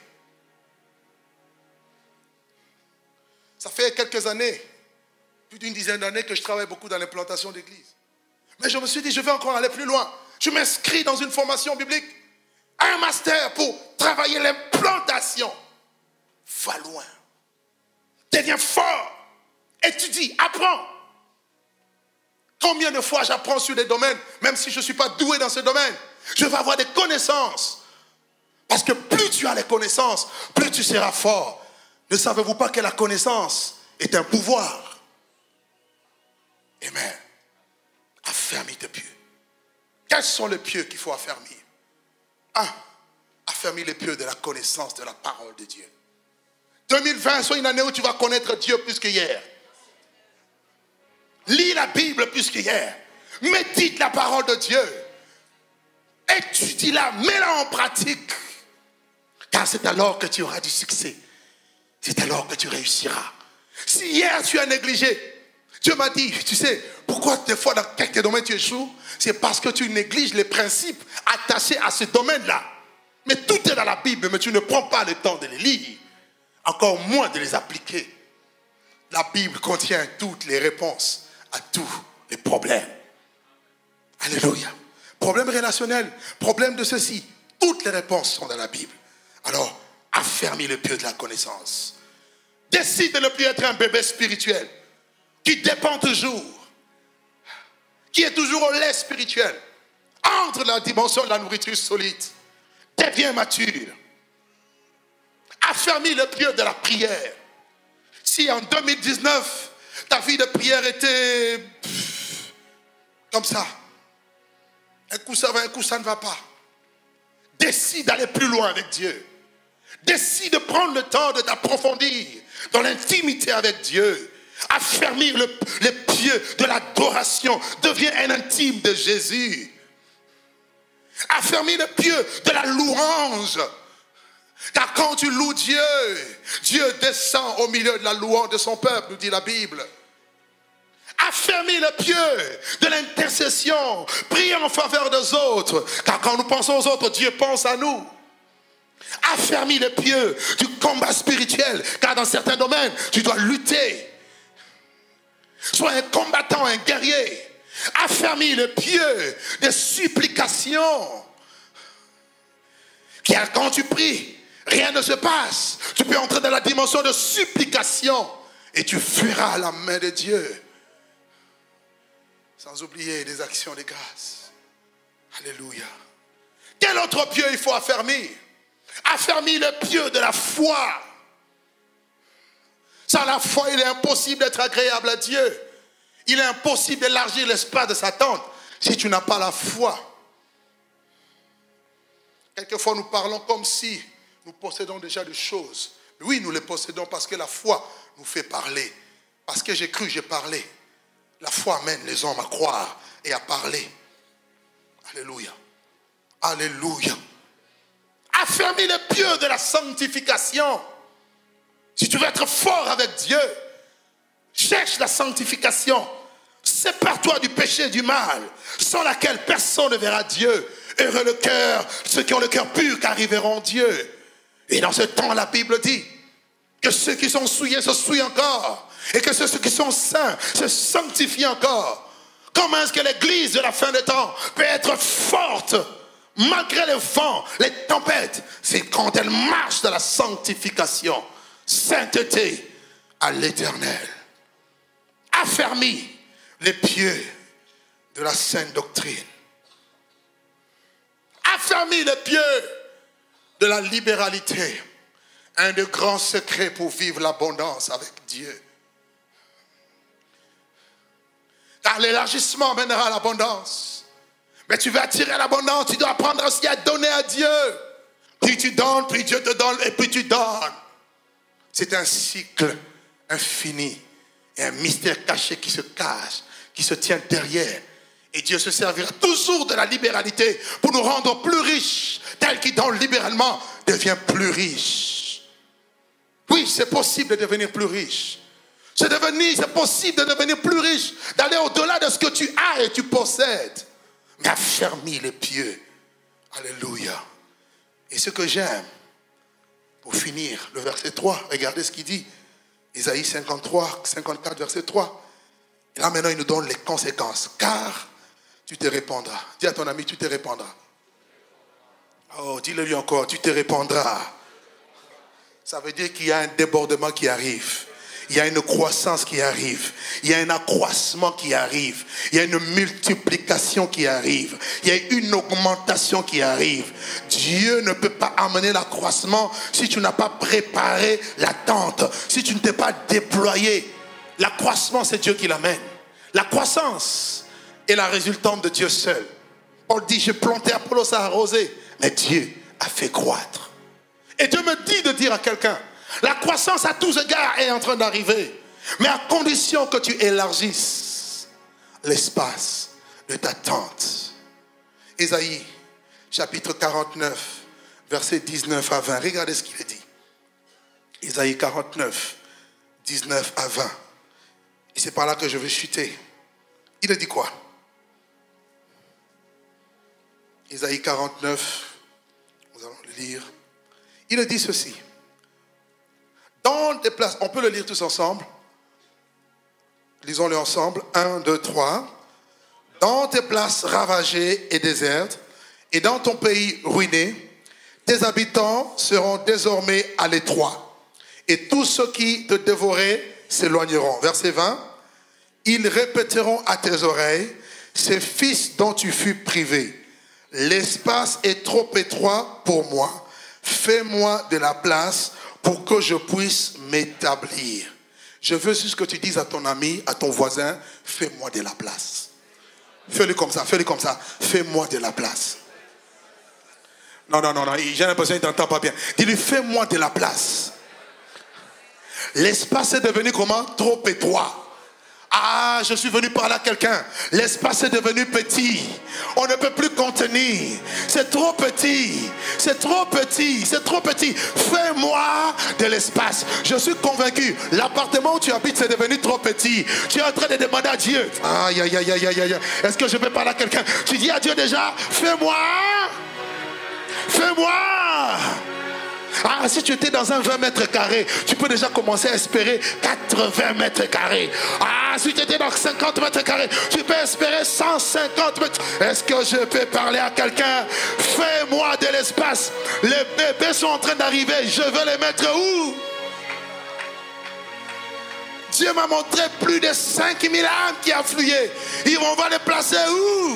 Ça fait quelques années, plus d'une dizaine d'années que je travaille beaucoup dans l'implantation d'église. Mais je me suis dit, je vais encore aller plus loin. Je m'inscris dans une formation biblique, un master pour travailler l'implantation. Va loin. Deviens fort. Étudie, apprends. Combien de fois j'apprends sur des domaines, même si je ne suis pas doué dans ce domaine, je vais avoir des connaissances. Parce que plus tu as les connaissances, plus tu seras fort. Ne savez-vous pas que la connaissance est un pouvoir? Amen. Affermis tes pieux. Quels sont les pieux qu'il faut affermir? 1. Affermis les pieux de la connaissance de la parole de Dieu. 2020 soit une année où tu vas connaître Dieu plus qu'hier. Lis la Bible plus qu'hier. Médite la parole de Dieu. Étudie-la, mets-la en pratique. Car c'est alors que tu auras du succès. C'est alors que tu réussiras. Si hier tu as négligé, Dieu m'a dit, tu sais, pourquoi des fois dans quelques domaines tu échoues? C'est parce que tu négliges les principes attachés à ce domaine-là. Mais tout est dans la Bible, mais tu ne prends pas le temps de les lire. Encore moins de les appliquer. La Bible contient toutes les réponses à tous les problèmes. Alléluia. Problème relationnel, problème de ceci. Toutes les réponses sont dans la Bible. Alors, affermis le pied de la connaissance. Décide de ne plus être un bébé spirituel qui dépend toujours, qui est toujours au lait spirituel. Entre dans la dimension de la nourriture solide. Deviens mature. Affermis le pied de la prière. Si en 2019, ta vie de prière était comme ça, un coup ça va, un coup ça ne va pas. Décide d'aller plus loin avec Dieu. Décide de prendre le temps de t'approfondir dans l'intimité avec Dieu. Affermir les pieux de l'adoration. Deviens un intime de Jésus. Affermir les pieux de la louange. Car quand tu loues Dieu, Dieu descend au milieu de la louange de son peuple, nous dit la Bible. Affermis le pieu de l'intercession. Prie en faveur des autres. Car quand nous pensons aux autres, Dieu pense à nous. Affermis le pieu du combat spirituel. Car dans certains domaines, tu dois lutter. Sois un combattant, un guerrier. Affermis le pieu des supplications. Car quand tu pries, rien ne se passe. Tu peux entrer dans la dimension de supplication. Et tu fuiras la main de Dieu. Sans oublier des actions de grâce. Alléluia. Quel autre pieu il faut affermir? Affermis le pieu de la foi. Sans la foi, il est impossible d'être agréable à Dieu. Il est impossible d'élargir l'espace de sa tente si tu n'as pas la foi. Quelquefois, nous parlons comme si nous possédons déjà des choses. Oui, nous les possédons parce que la foi nous fait parler. Parce que j'ai cru, j'ai parlé. La foi amène les hommes à croire et à parler. Alléluia. Alléluia. Affermis le pieu de la sanctification. Si tu veux être fort avec Dieu, cherche la sanctification. Sépare-toi du péché et du mal, sans laquelle personne ne verra Dieu. Heureux le cœur, ceux qui ont le cœur pur, car ils verront Dieu. Et dans ce temps, la Bible dit que ceux qui sont souillés se souillent encore. Et que ceux qui sont saints se sanctifient encore. Comment est-ce que l'église de la fin des temps peut être forte malgré les vents, les tempêtes? C'est quand elle marche dans la sanctification. Sainteté à l'éternel. Affermis les pieux de la sainte doctrine. Affermis les pieux de la libéralité. Un des grands secrets pour vivre l'abondance avec Dieu. Car l'élargissement mènera à l'abondance. Mais tu veux attirer l'abondance, tu dois apprendre aussi à donner à Dieu. Plus tu donnes, plus Dieu te donne et plus tu donnes. C'est un cycle infini et un mystère caché qui se cache, qui se tient derrière. Et Dieu se servira toujours de la libéralité pour nous rendre plus riches. Tel qui donne libéralement devient plus riche. Oui, c'est possible de devenir plus riche. C'est possible de devenir plus riche, d'aller au-delà de ce que tu as et tu possèdes. Mais affermis les pieds. Alléluia. Et ce que j'aime, pour finir, le verset 3, regardez ce qu'il dit. Isaïe 54, verset 3. Et là maintenant, il nous donne les conséquences. Car tu te répandras. Dis à ton ami, tu te répandras. Oh, dis-le lui encore, tu te répandras. Ça veut dire qu'il y a un débordement qui arrive. Il y a une croissance qui arrive. Il y a un accroissement qui arrive. Il y a une multiplication qui arrive. Il y a une augmentation qui arrive. Dieu ne peut pas amener l'accroissement si tu n'as pas préparé la tente. Si tu ne t'es pas déployé. L'accroissement, c'est Dieu qui l'amène. La croissance est la résultante de Dieu seul. Paul dit, j'ai planté, Apollos a arrosé. Mais Dieu a fait croître. Et Dieu me dit de dire à quelqu'un, la croissance à tous égards est en train d'arriver. Mais à condition que tu élargisses l'espace de ta tente. Isaïe, chapitre 49, versets 19 à 20. Regardez ce qu'il est dit. Isaïe 49, 19 à 20. Et c'est par là que je vais chuter. Il a dit quoi? Isaïe 49, nous allons le lire. Il a dit ceci. Dans des places, on peut le lire tous ensemble. Lisons-le ensemble. 1, 2, 3. Dans tes places ravagées et désertes, et dans ton pays ruiné, tes habitants seront désormais à l'étroit. Et tous ceux qui te dévoraient s'éloigneront. Verset 20. Ils répéteront à tes oreilles, ces fils dont tu fus privé. L'espace est trop étroit pour moi. Fais-moi de la place pour que je puisse m'établir. Je veux juste que tu dises à ton ami, à ton voisin, fais-moi de la place. Fais-le comme ça, fais-le comme ça. Fais-moi de la place. Non, j'ai l'impression qu'il t'entend pas bien. Dis-lui, fais-moi de la place. L'espace est devenu comment? Trop étroit. Ah, je suis venu parler à quelqu'un. L'espace est devenu petit. On ne peut plus contenir. C'est trop petit. C'est trop petit. C'est trop petit. Fais-moi de l'espace. Je suis convaincu. L'appartement où tu habites, c'est devenu trop petit. Tu es en train de demander à Dieu. Aïe. Est-ce que je peux parler à quelqu'un? Tu dis à Dieu déjà, fais-moi. Ah, si tu étais dans un 20 mètres carrés, tu peux déjà commencer à espérer 80 mètres carrés. Ah, si tu étais dans 50 mètres carrés, tu peux espérer 150 mètres. Est-ce que je peux parler à quelqu'un? Fais-moi de l'espace. Les bébés sont en train d'arriver. Je veux les mettre où? Dieu m'a montré plus de 5000 âmes qui affluaient. On va les placer où?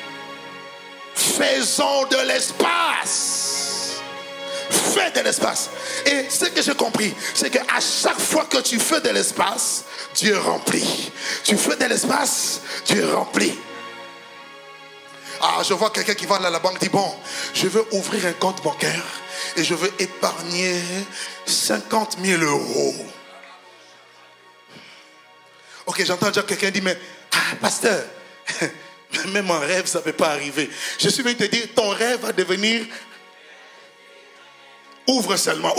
Faisons de l'espace. Fais de l'espace. Et ce que j'ai compris, c'est qu'à chaque fois que tu fais de l'espace, Dieu remplit. Tu fais de l'espace, Dieu remplit. Ah, je vois quelqu'un qui va à la banque, dit bon, je veux ouvrir un compte bancaire et je veux épargner 50 000 €. Ok, j'entends dire quelqu'un dit, mais pasteur, même en rêve, ça ne peut pas arriver. Je suis venu te dire, ton rêve va devenir... Ouvre seulement.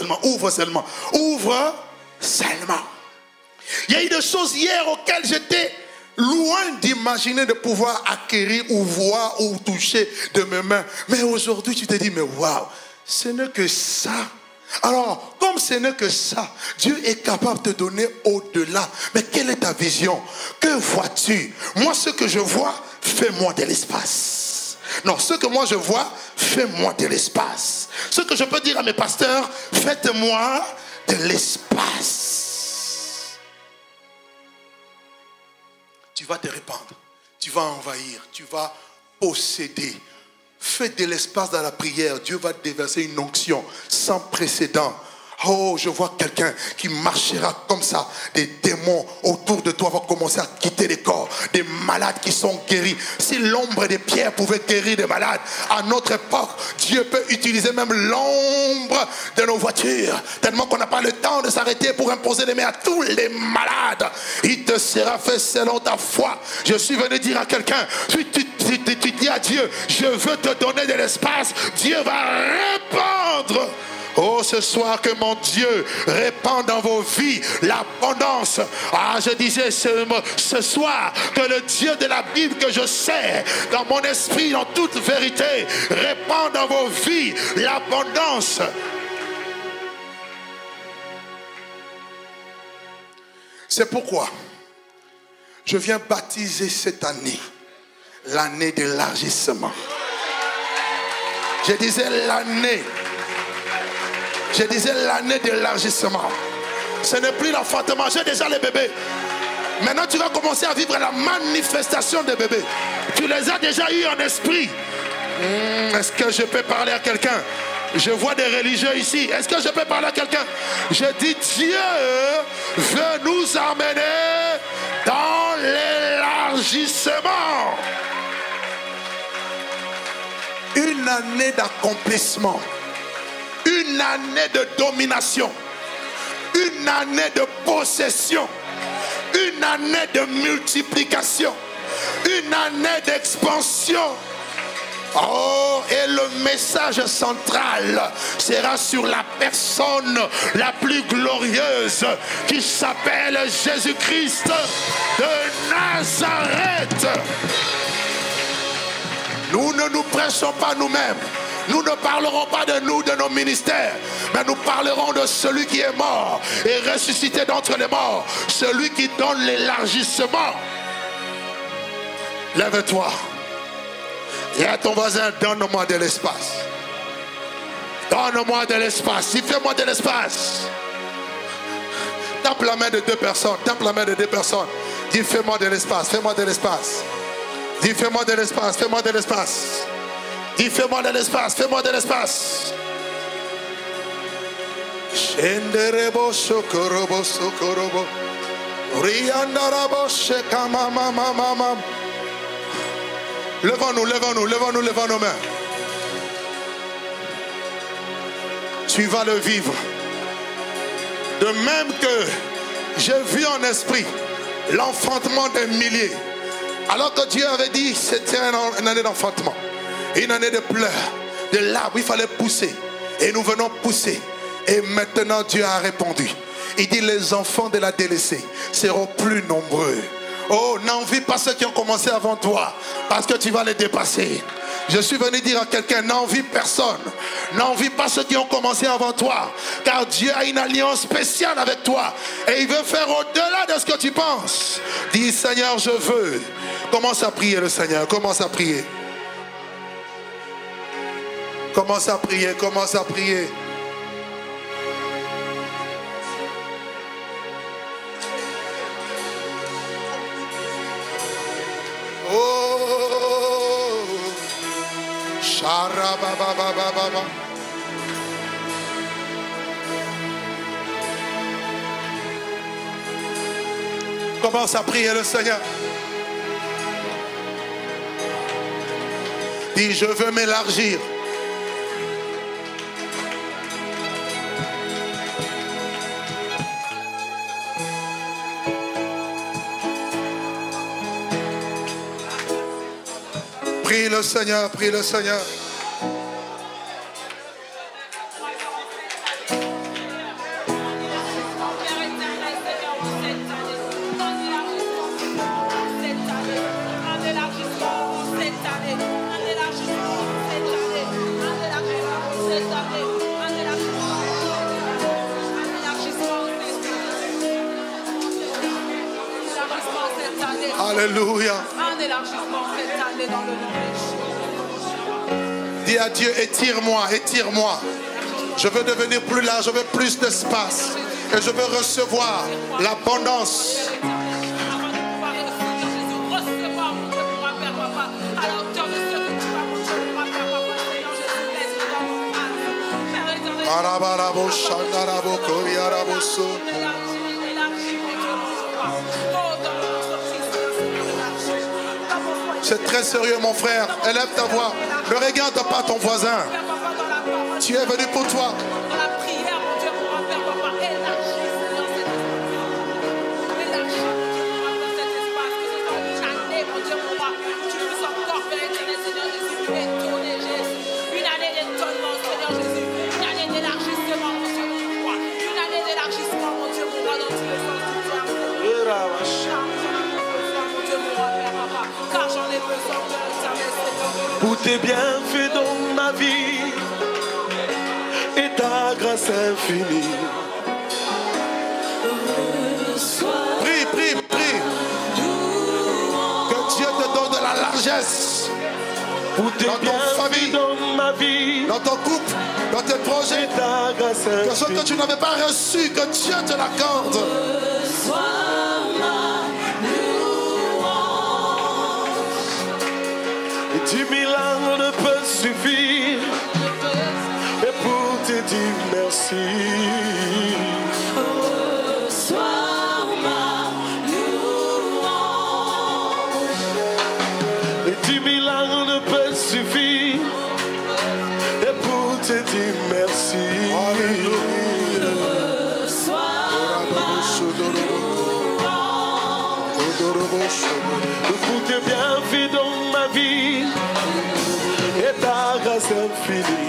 Il y a eu des choses hier auxquelles j'étais loin d'imaginer de pouvoir acquérir ou voir ou toucher de mes mains. Mais aujourd'hui, tu te dis, mais waouh, ce n'est que ça. Alors, comme ce n'est que ça, Dieu est capable de donner au-delà. Mais quelle est ta vision? Que vois-tu? Moi, ce que je vois, fais-moi de l'espace. Non, ce que moi je vois, fais-moi de l'espace. Ce que je peux dire à mes pasteurs, faites-moi de l'espace. Tu vas te répandre, tu vas envahir, tu vas posséder. Fais de l'espace dans la prière. Dieu va déverser une onction sans précédent. Oh, je vois quelqu'un qui marchera comme ça. Des démons autour de toi vont commencer à quitter les corps. Des malades qui sont guéris. Si l'ombre des pierres pouvait guérir des malades, à notre époque, Dieu peut utiliser même l'ombre de nos voitures. Tellement qu'on n'a pas le temps de s'arrêter pour imposer les mains à tous les malades. Il te sera fait selon ta foi. Je suis venu dire à quelqu'un, tu dis à Dieu, je veux te donner de l'espace. Dieu va répandre Oh, ce soir que mon Dieu répand dans vos vies l'abondance. Ah, je disais ce soir que le Dieu de la Bible que je sais dans mon esprit, dans toute vérité, répand dans vos vies l'abondance. C'est pourquoi je viens baptiser cette année l'année d'élargissement. Je disais l'année d'élargissement. Ce n'est plus l'enfantement. J'ai déjà les bébés. Maintenant, tu vas commencer à vivre la manifestation des bébés. Tu les as déjà eus en esprit. Est-ce que je peux parler à quelqu'un? Je vois des religieux ici. Est-ce que je peux parler à quelqu'un? Je dis, Dieu veut nous emmener dans l'élargissement. Une année d'accomplissement. Une année de domination. Une année de possession. Une année de multiplication. Une année d'expansion. Oh, et le message central sera sur la personne la plus glorieuse qui s'appelle Jésus-Christ de Nazareth. Nous ne nous prêchons pas nous-mêmes. Nous ne parlerons pas de nous, de nos ministères, mais nous parlerons de celui qui est mort et ressuscité d'entre les morts, celui qui donne l'élargissement. Lève-toi. Et à ton voisin, donne-moi de l'espace. Donne-moi de l'espace. Fais-moi de l'espace. Tape la main de deux personnes. Tape la main de deux personnes. Dis, fais-moi de l'espace. Fais-moi de l'espace. Dis, fais-moi de l'espace. Fais-moi de l'espace. Dis, fais-moi de l'espace. Fais-moi de l'espace. Shenderebo sokorobo sokorobo. Riandarabo shekamamamamam. Levons-nous, levons-nous, levons-nous, levons nos mains. Tu vas le vivre. De même que j'ai vu en esprit l'enfantement des milliers. Alors que Dieu avait dit c'était une année d'enfantement. Une année de pleurs, de larmes. Il fallait pousser. Et nous venons pousser. Et maintenant Dieu a répondu. Il dit les enfants de la délaissée seront plus nombreux. Oh, n'envie pas ceux qui ont commencé avant toi, parce que tu vas les dépasser. Je suis venu dire à quelqu'un, n'envie personne. N'envie pas ceux qui ont commencé avant toi, car Dieu a une alliance spéciale avec toi. Et il veut faire au-delà de ce que tu penses. Dis, Seigneur, je veux. Commence à prier le Seigneur, commence à prier. Commence à prier, commence à prier. Oh, Sharabababababa. Commence à prier le Seigneur. Dis, je veux m'élargir. Prie le Seigneur, prie le Seigneur. Alléluia. Un élargissement cette année dans le nom de Jésus. Dis à Dieu, étire-moi, étire-moi. Je veux devenir plus large, je veux plus d'espace. Et je veux recevoir l'abondance. Arabarabo, Shandarabo, Koriaraboso. C'est très sérieux mon frère. Élève ta voix. Ne regarde pas ton voisin. Tu es venu pour toi. pour tes bienfaits dans ma vie et ta grâce infinie. Prie, prie, prie. Que Dieu te donne de la largesse Pour tes dans ton bienfaits famille, dans ma vie dans ton couple, dans tes projets. et ta grâce Que ce que infinie. tu n'avais pas reçu, que Dieu te l'accorde. Et 10 000 ans ne peuvent suffire et pour te dire merci. Et 10 000 ans ne peuvent suffire et pour te dire merci. Pour tes bienfaits dans ma vie et ta grâce infinie.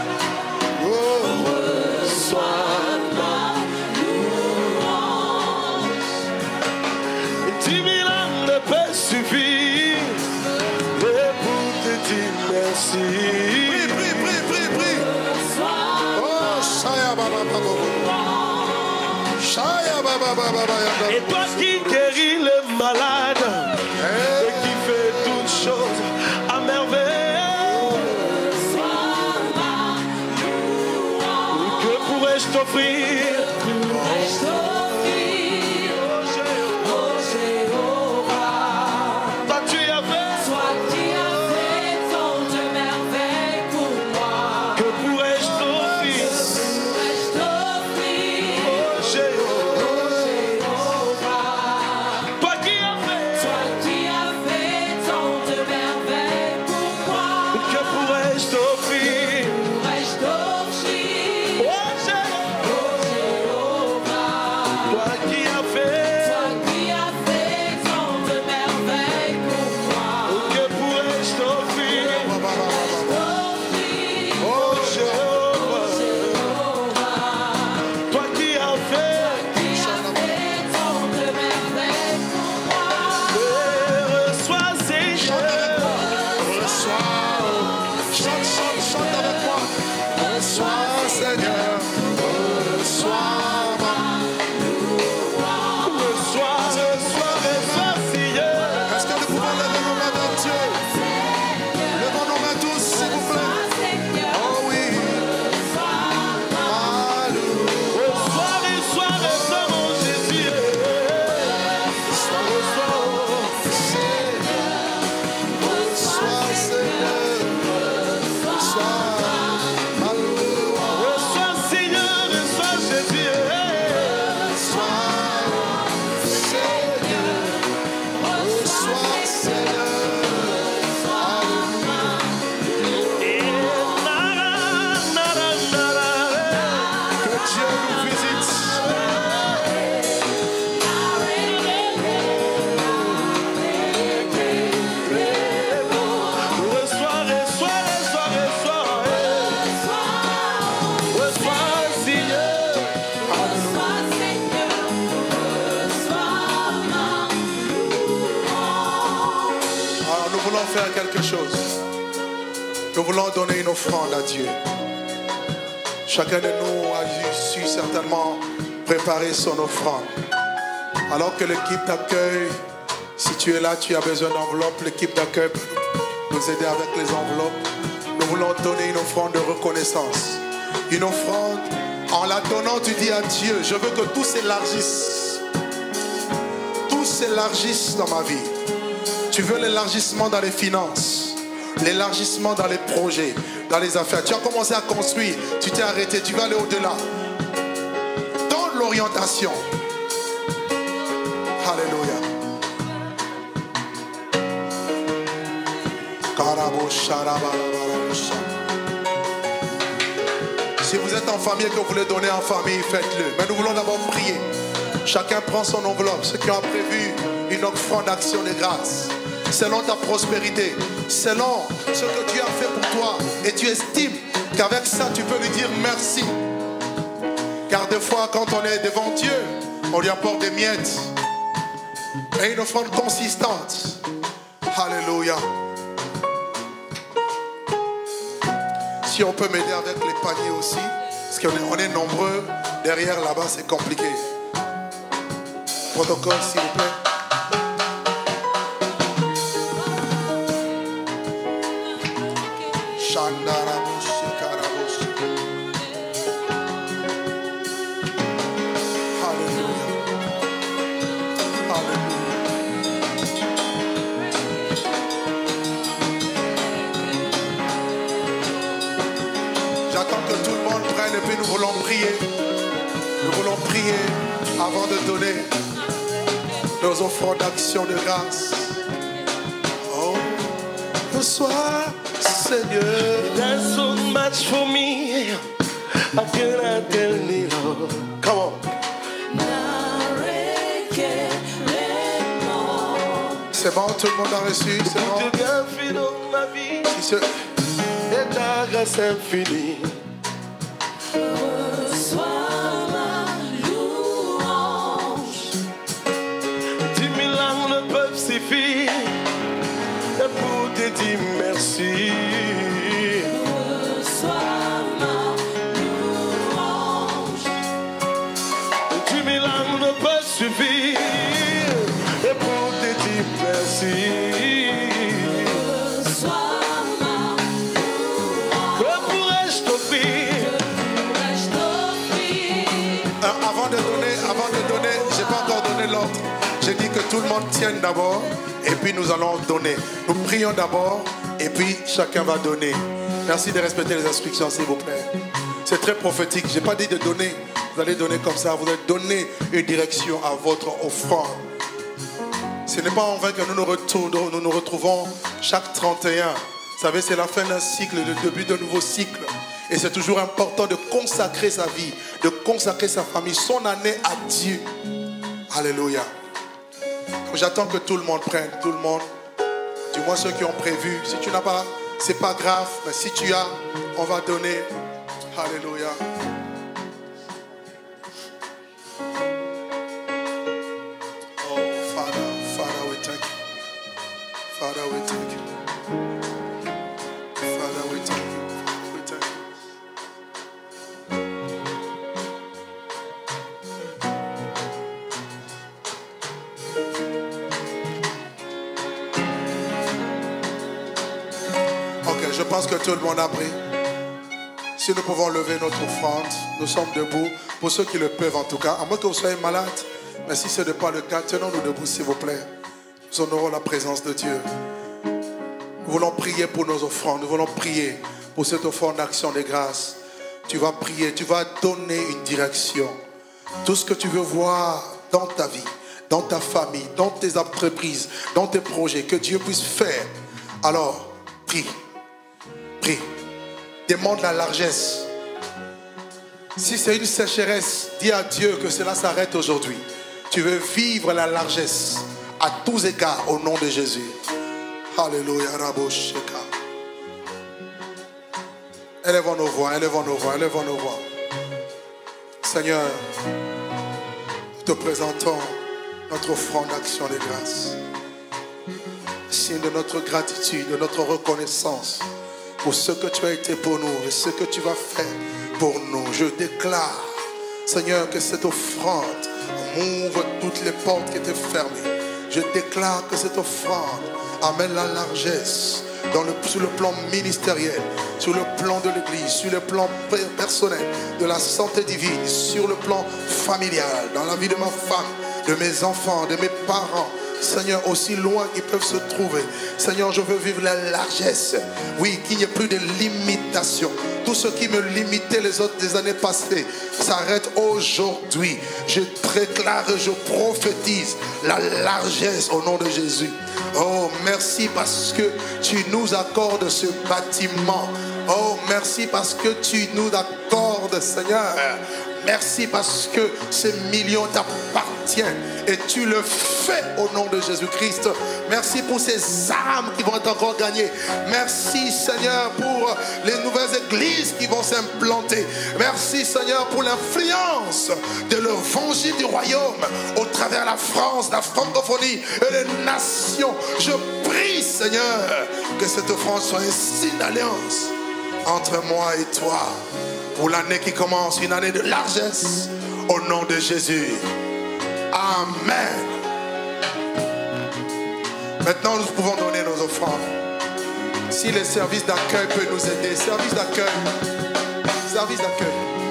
Sois ma louange. Et 10 000 ans ne peuvent suffire et pour te dire merci. Prie, prie, prie, prie, prie. Oh, Shaya Baba Baba. Shaya Baba Baba. Et toi qui guéris les malades et qui fais toutes choses à merveille, que pourrais-je t'offrir? Toi tu as fait, que pourrais-je t'offrir? Oh Jéhovah, toi qui as fait, que pourrais-je t'offrir? Oh Jéhovah, toi qui as fait, que pourrais-je t'offrir? Oh Jéhovah, toi qui as fait, reçois Seigneur, Chante, chante, chante avec moi. Reçois, Seigneur. Reçois ma. reçois Seigneur. Est-ce que nous pouvons lever nos mains vers Dieu? Levons nos mains tous, s'il vous plaît. Oh oui. Alléluia. Reçois mon Jésus. Reçois, Seigneur. Reçois. Alléluia. Reçois Seigneur, reçois Jésus. Et Que Dieu nous visite. reçois Seigneur. Alors nous voulons faire quelque chose. Nous voulons donner une offrande à Dieu. Chacun de nous a su certainement préparer son offrande. Alors que l'équipe d'accueil, si tu es là, tu as besoin d'enveloppes, l'équipe d'accueil peut nous aider avec les enveloppes. Nous voulons donner une offrande de reconnaissance. Une offrande, en la donnant, tu dis à Dieu, je veux que tout s'élargisse. Tout s'élargisse dans ma vie. Tu veux l'élargissement dans les finances, l'élargissement dans les projets, dans les affaires. Tu as commencé à construire, tu t'es arrêté, tu vas aller au-delà. Donne l'orientation. Alléluia. Si vous êtes en famille et que vous voulez donner en famille, faites-le. Mais nous voulons d'abord prier. Chacun prend son enveloppe. Ceux qui ont prévu une offrande d'action de grâce, selon ta prospérité, selon ce que Dieu a fait pour toi. Et tu estimes qu'avec ça, tu peux lui dire merci. Car des fois, quand on est devant Dieu, on lui apporte des miettes. Et une offrande consistante. Alléluia. Si on peut m'aider avec les paniers aussi, parce qu'on est nombreux, derrière là-bas c'est compliqué. Protocole s'il vous plaît. J'attends que tout le monde prenne et puis nous voulons prier. Nous voulons prier avant de donner nos offrandes d'action de grâce. Oh, bonsoir Seigneur. That's so much for me. I cannot tell it all. Come on. C'est bon, tout le monde a reçu, c'est bon. Tu gagnes dans ma vie. Si ce- Et ta grâce infinie. Reçois ma louange. 10 000 langues ne peuvent suffire pour te dire merci. Reçois ma louange. 10 000 langues ne peuvent suffire pour te dire merci. Reçois ma louange. Que pourrais-je t'offrir? Pourrais-je t'offrir? Avant de donner, j'ai pas encore donné l'ordre. J'ai dit que tout le monde tienne d'abord et puis nous allons donner. Nous prions d'abord et puis chacun va donner. Merci de respecter les instructions s'il vous plaît. C'est très prophétique. J'ai pas dit de donner. Vous allez donner comme ça. Vous allez donner une direction à votre offrande. Ce n'est pas en vain que nous nous retrouvons chaque 31. Vous savez, c'est la fin d'un cycle, le début d'un nouveau cycle. Et c'est toujours important de consacrer sa vie, de consacrer sa famille, son année à Dieu. Alléluia. J'attends que tout le monde prenne, tout le monde. Du moins ceux qui ont prévu. Si tu n'as pas, c'est pas grave. Mais si tu as, on va donner. Alléluia. Oh, Father, we thank you. Father, we thank you. Father, we thank you. We thank you. Ok, je pense que tout le monde a pris. Si nous pouvons lever notre offrande, nous sommes debout. Pour ceux qui le peuvent en tout cas, à moins que vous soyez malade. Mais si ce n'est pas le cas, tenons-nous debout s'il vous plaît. Nous honorons la présence de Dieu. Nous voulons prier pour nos offrandes. Nous voulons prier pour cette offrande d'action de grâce. Tu vas prier, tu vas donner une direction. Tout ce que tu veux voir dans ta vie, dans ta famille, dans tes entreprises, dans tes projets, que Dieu puisse faire. Alors, prie. Prie. Demande la largesse. Si c'est une sécheresse, dis à Dieu que cela s'arrête aujourd'hui. Tu veux vivre la largesse à tous égards au nom de Jésus. Alléluia. Élevons nos voix, élevons nos voix, élevons nos voix. Seigneur, nous te présentons notre offrande d'action de grâce. Signe de notre gratitude, de notre reconnaissance pour ce que tu as été pour nous et ce que tu vas faire pour nous. Je déclare, Seigneur, que cette offrande m'ouvre toutes les portes qui étaient fermées. Je déclare que cette offrande amène la largesse sur le plan ministériel, sur le plan de l'église, sur le plan personnel, de la santé divine, sur le plan familial, dans la vie de ma femme, de mes enfants, de mes parents. Seigneur, aussi loin qu'ils peuvent se trouver. Seigneur, je veux vivre la largesse. Oui, qu'il n'y ait plus de limitation. Tout ce qui me limitait les années passées s'arrête aujourd'hui. Je déclare et je prophétise la largesse au nom de Jésus. Oh, merci parce que tu nous accordes ce bâtiment. Oh, merci parce que tu nous accordes, Seigneur. Merci parce que ces millions t'appartiennent et tu le fais au nom de Jésus-Christ. Merci pour ces âmes qui vont être encore gagnées. Merci Seigneur pour les nouvelles églises qui vont s'implanter. Merci Seigneur pour l'influence de l'évangile du royaume au travers de la France, la francophonie et les nations. Je prie Seigneur que cette offrande soit un signe d'alliance entre moi et toi pour l'année qui commence, une année de largesse, au nom de Jésus. Amen. Maintenant, nous pouvons donner nos offrandes. Si le service d'accueil peut nous aider, service d'accueil, service d'accueil.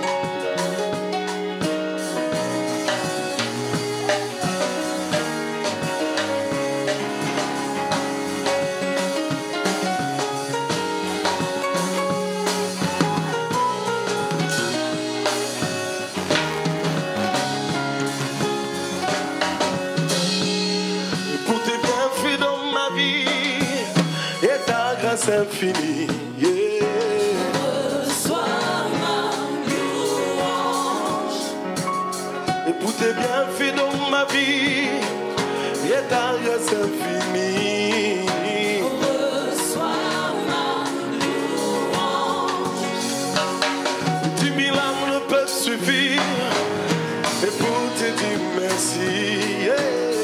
Infini, yeah. Reçois ma louange. Et pour tes bienfaits dans ma vie, et ta grâce infinie. Reçois ma louange. 10 000 âmes ne peuvent suffire, et pour te dire merci, yeah.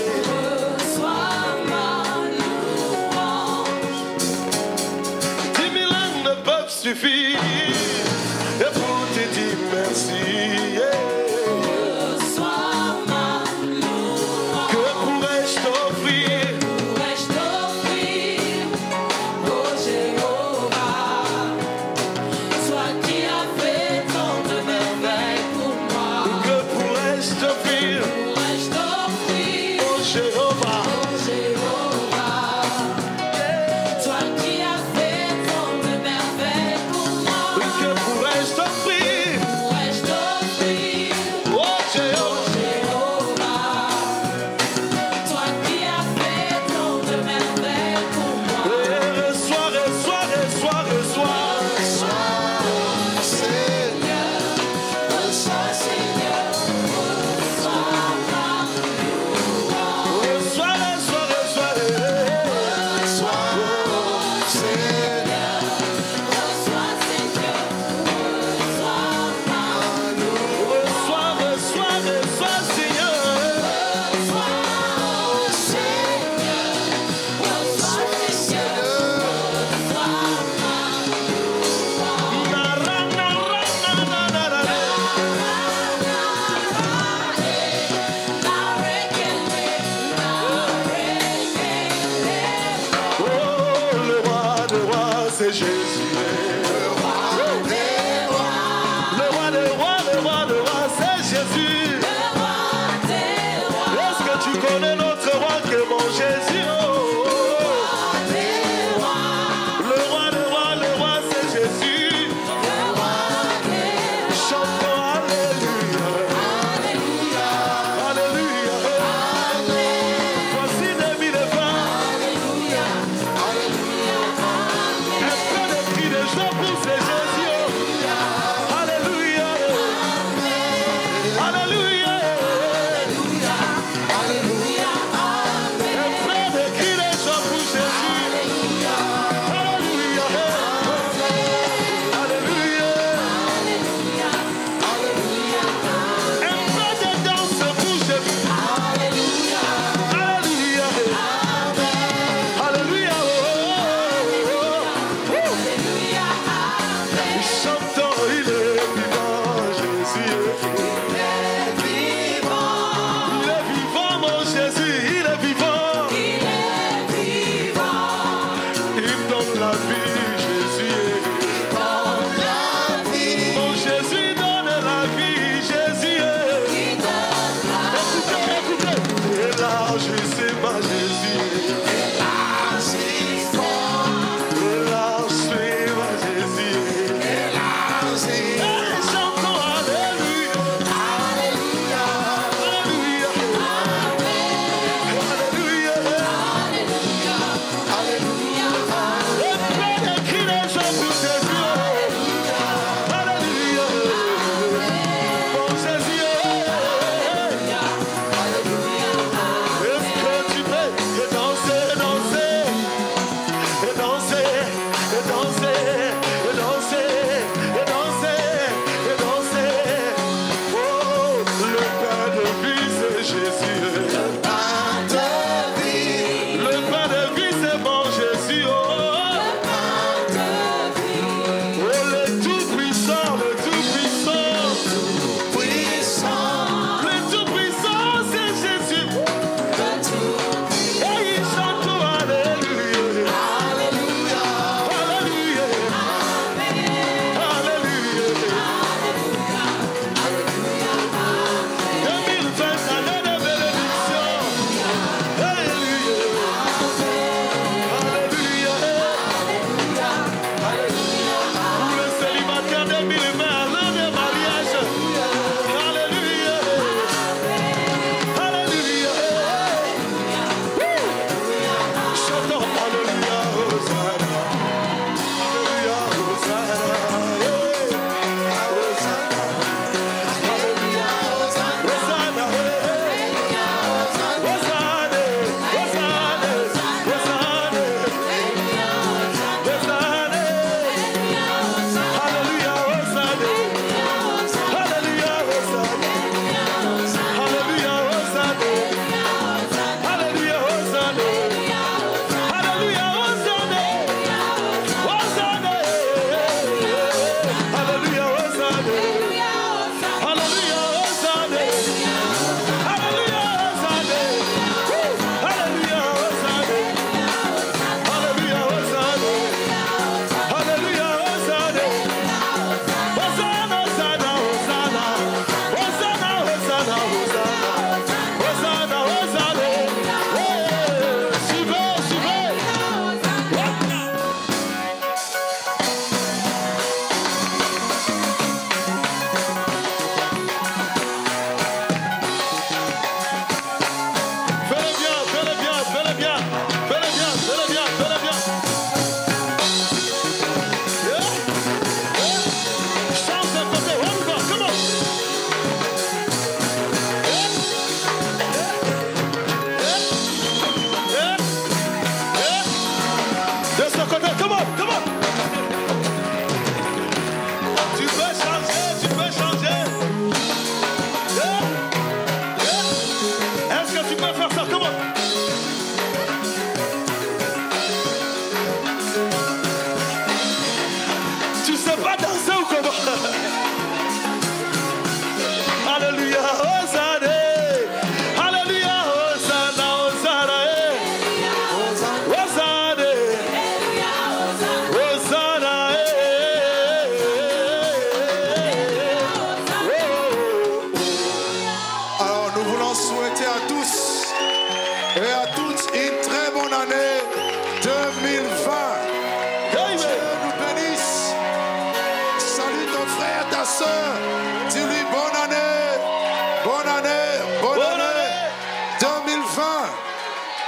Suffit et pour te dire merci, yeah. Reçois ma louange. Que pourrais-je t'offrir? Pourrais-je t'offrir, oh Jéhovah, toi qui as fait tant de merveilles pour moi. Que pourrais-je t'offrir? Pourrais-je t'offrir, Oh Jéhovah, oh Jéhovah, toi qui as fait tant de merveilles. que pourrais-je t'offrir? Pourrais-je t'offrir, Oh Jéhovah, toi qui as fait tant de merveilles pour moi. reçois, reçois, reçois, reçois. Reçois, Seigneur, reçois, Seigneur, reçois ma louange. Reçois, reçois, reçois, Reçois, Seigneur, reçois, Seigneur, reçois ma louange. reçois, reçois, reçois, Seigneur. Reçois, Seigneur, reçois, Seigneur, reçois ma louange. Na, ra, na, ra, na, na, na, na, na. Oh, le roi des rois, c'est Jésus. Le roi des rois, c'est Jésus. Est-ce que tu connais notre roi qui est mon Jésus? Oh, le roi, c'est Jésus. Chantons Alléluia. Alléluia. Voici des mille vents. Un peu de cris de joie.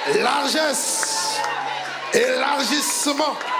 largesse, élargissement.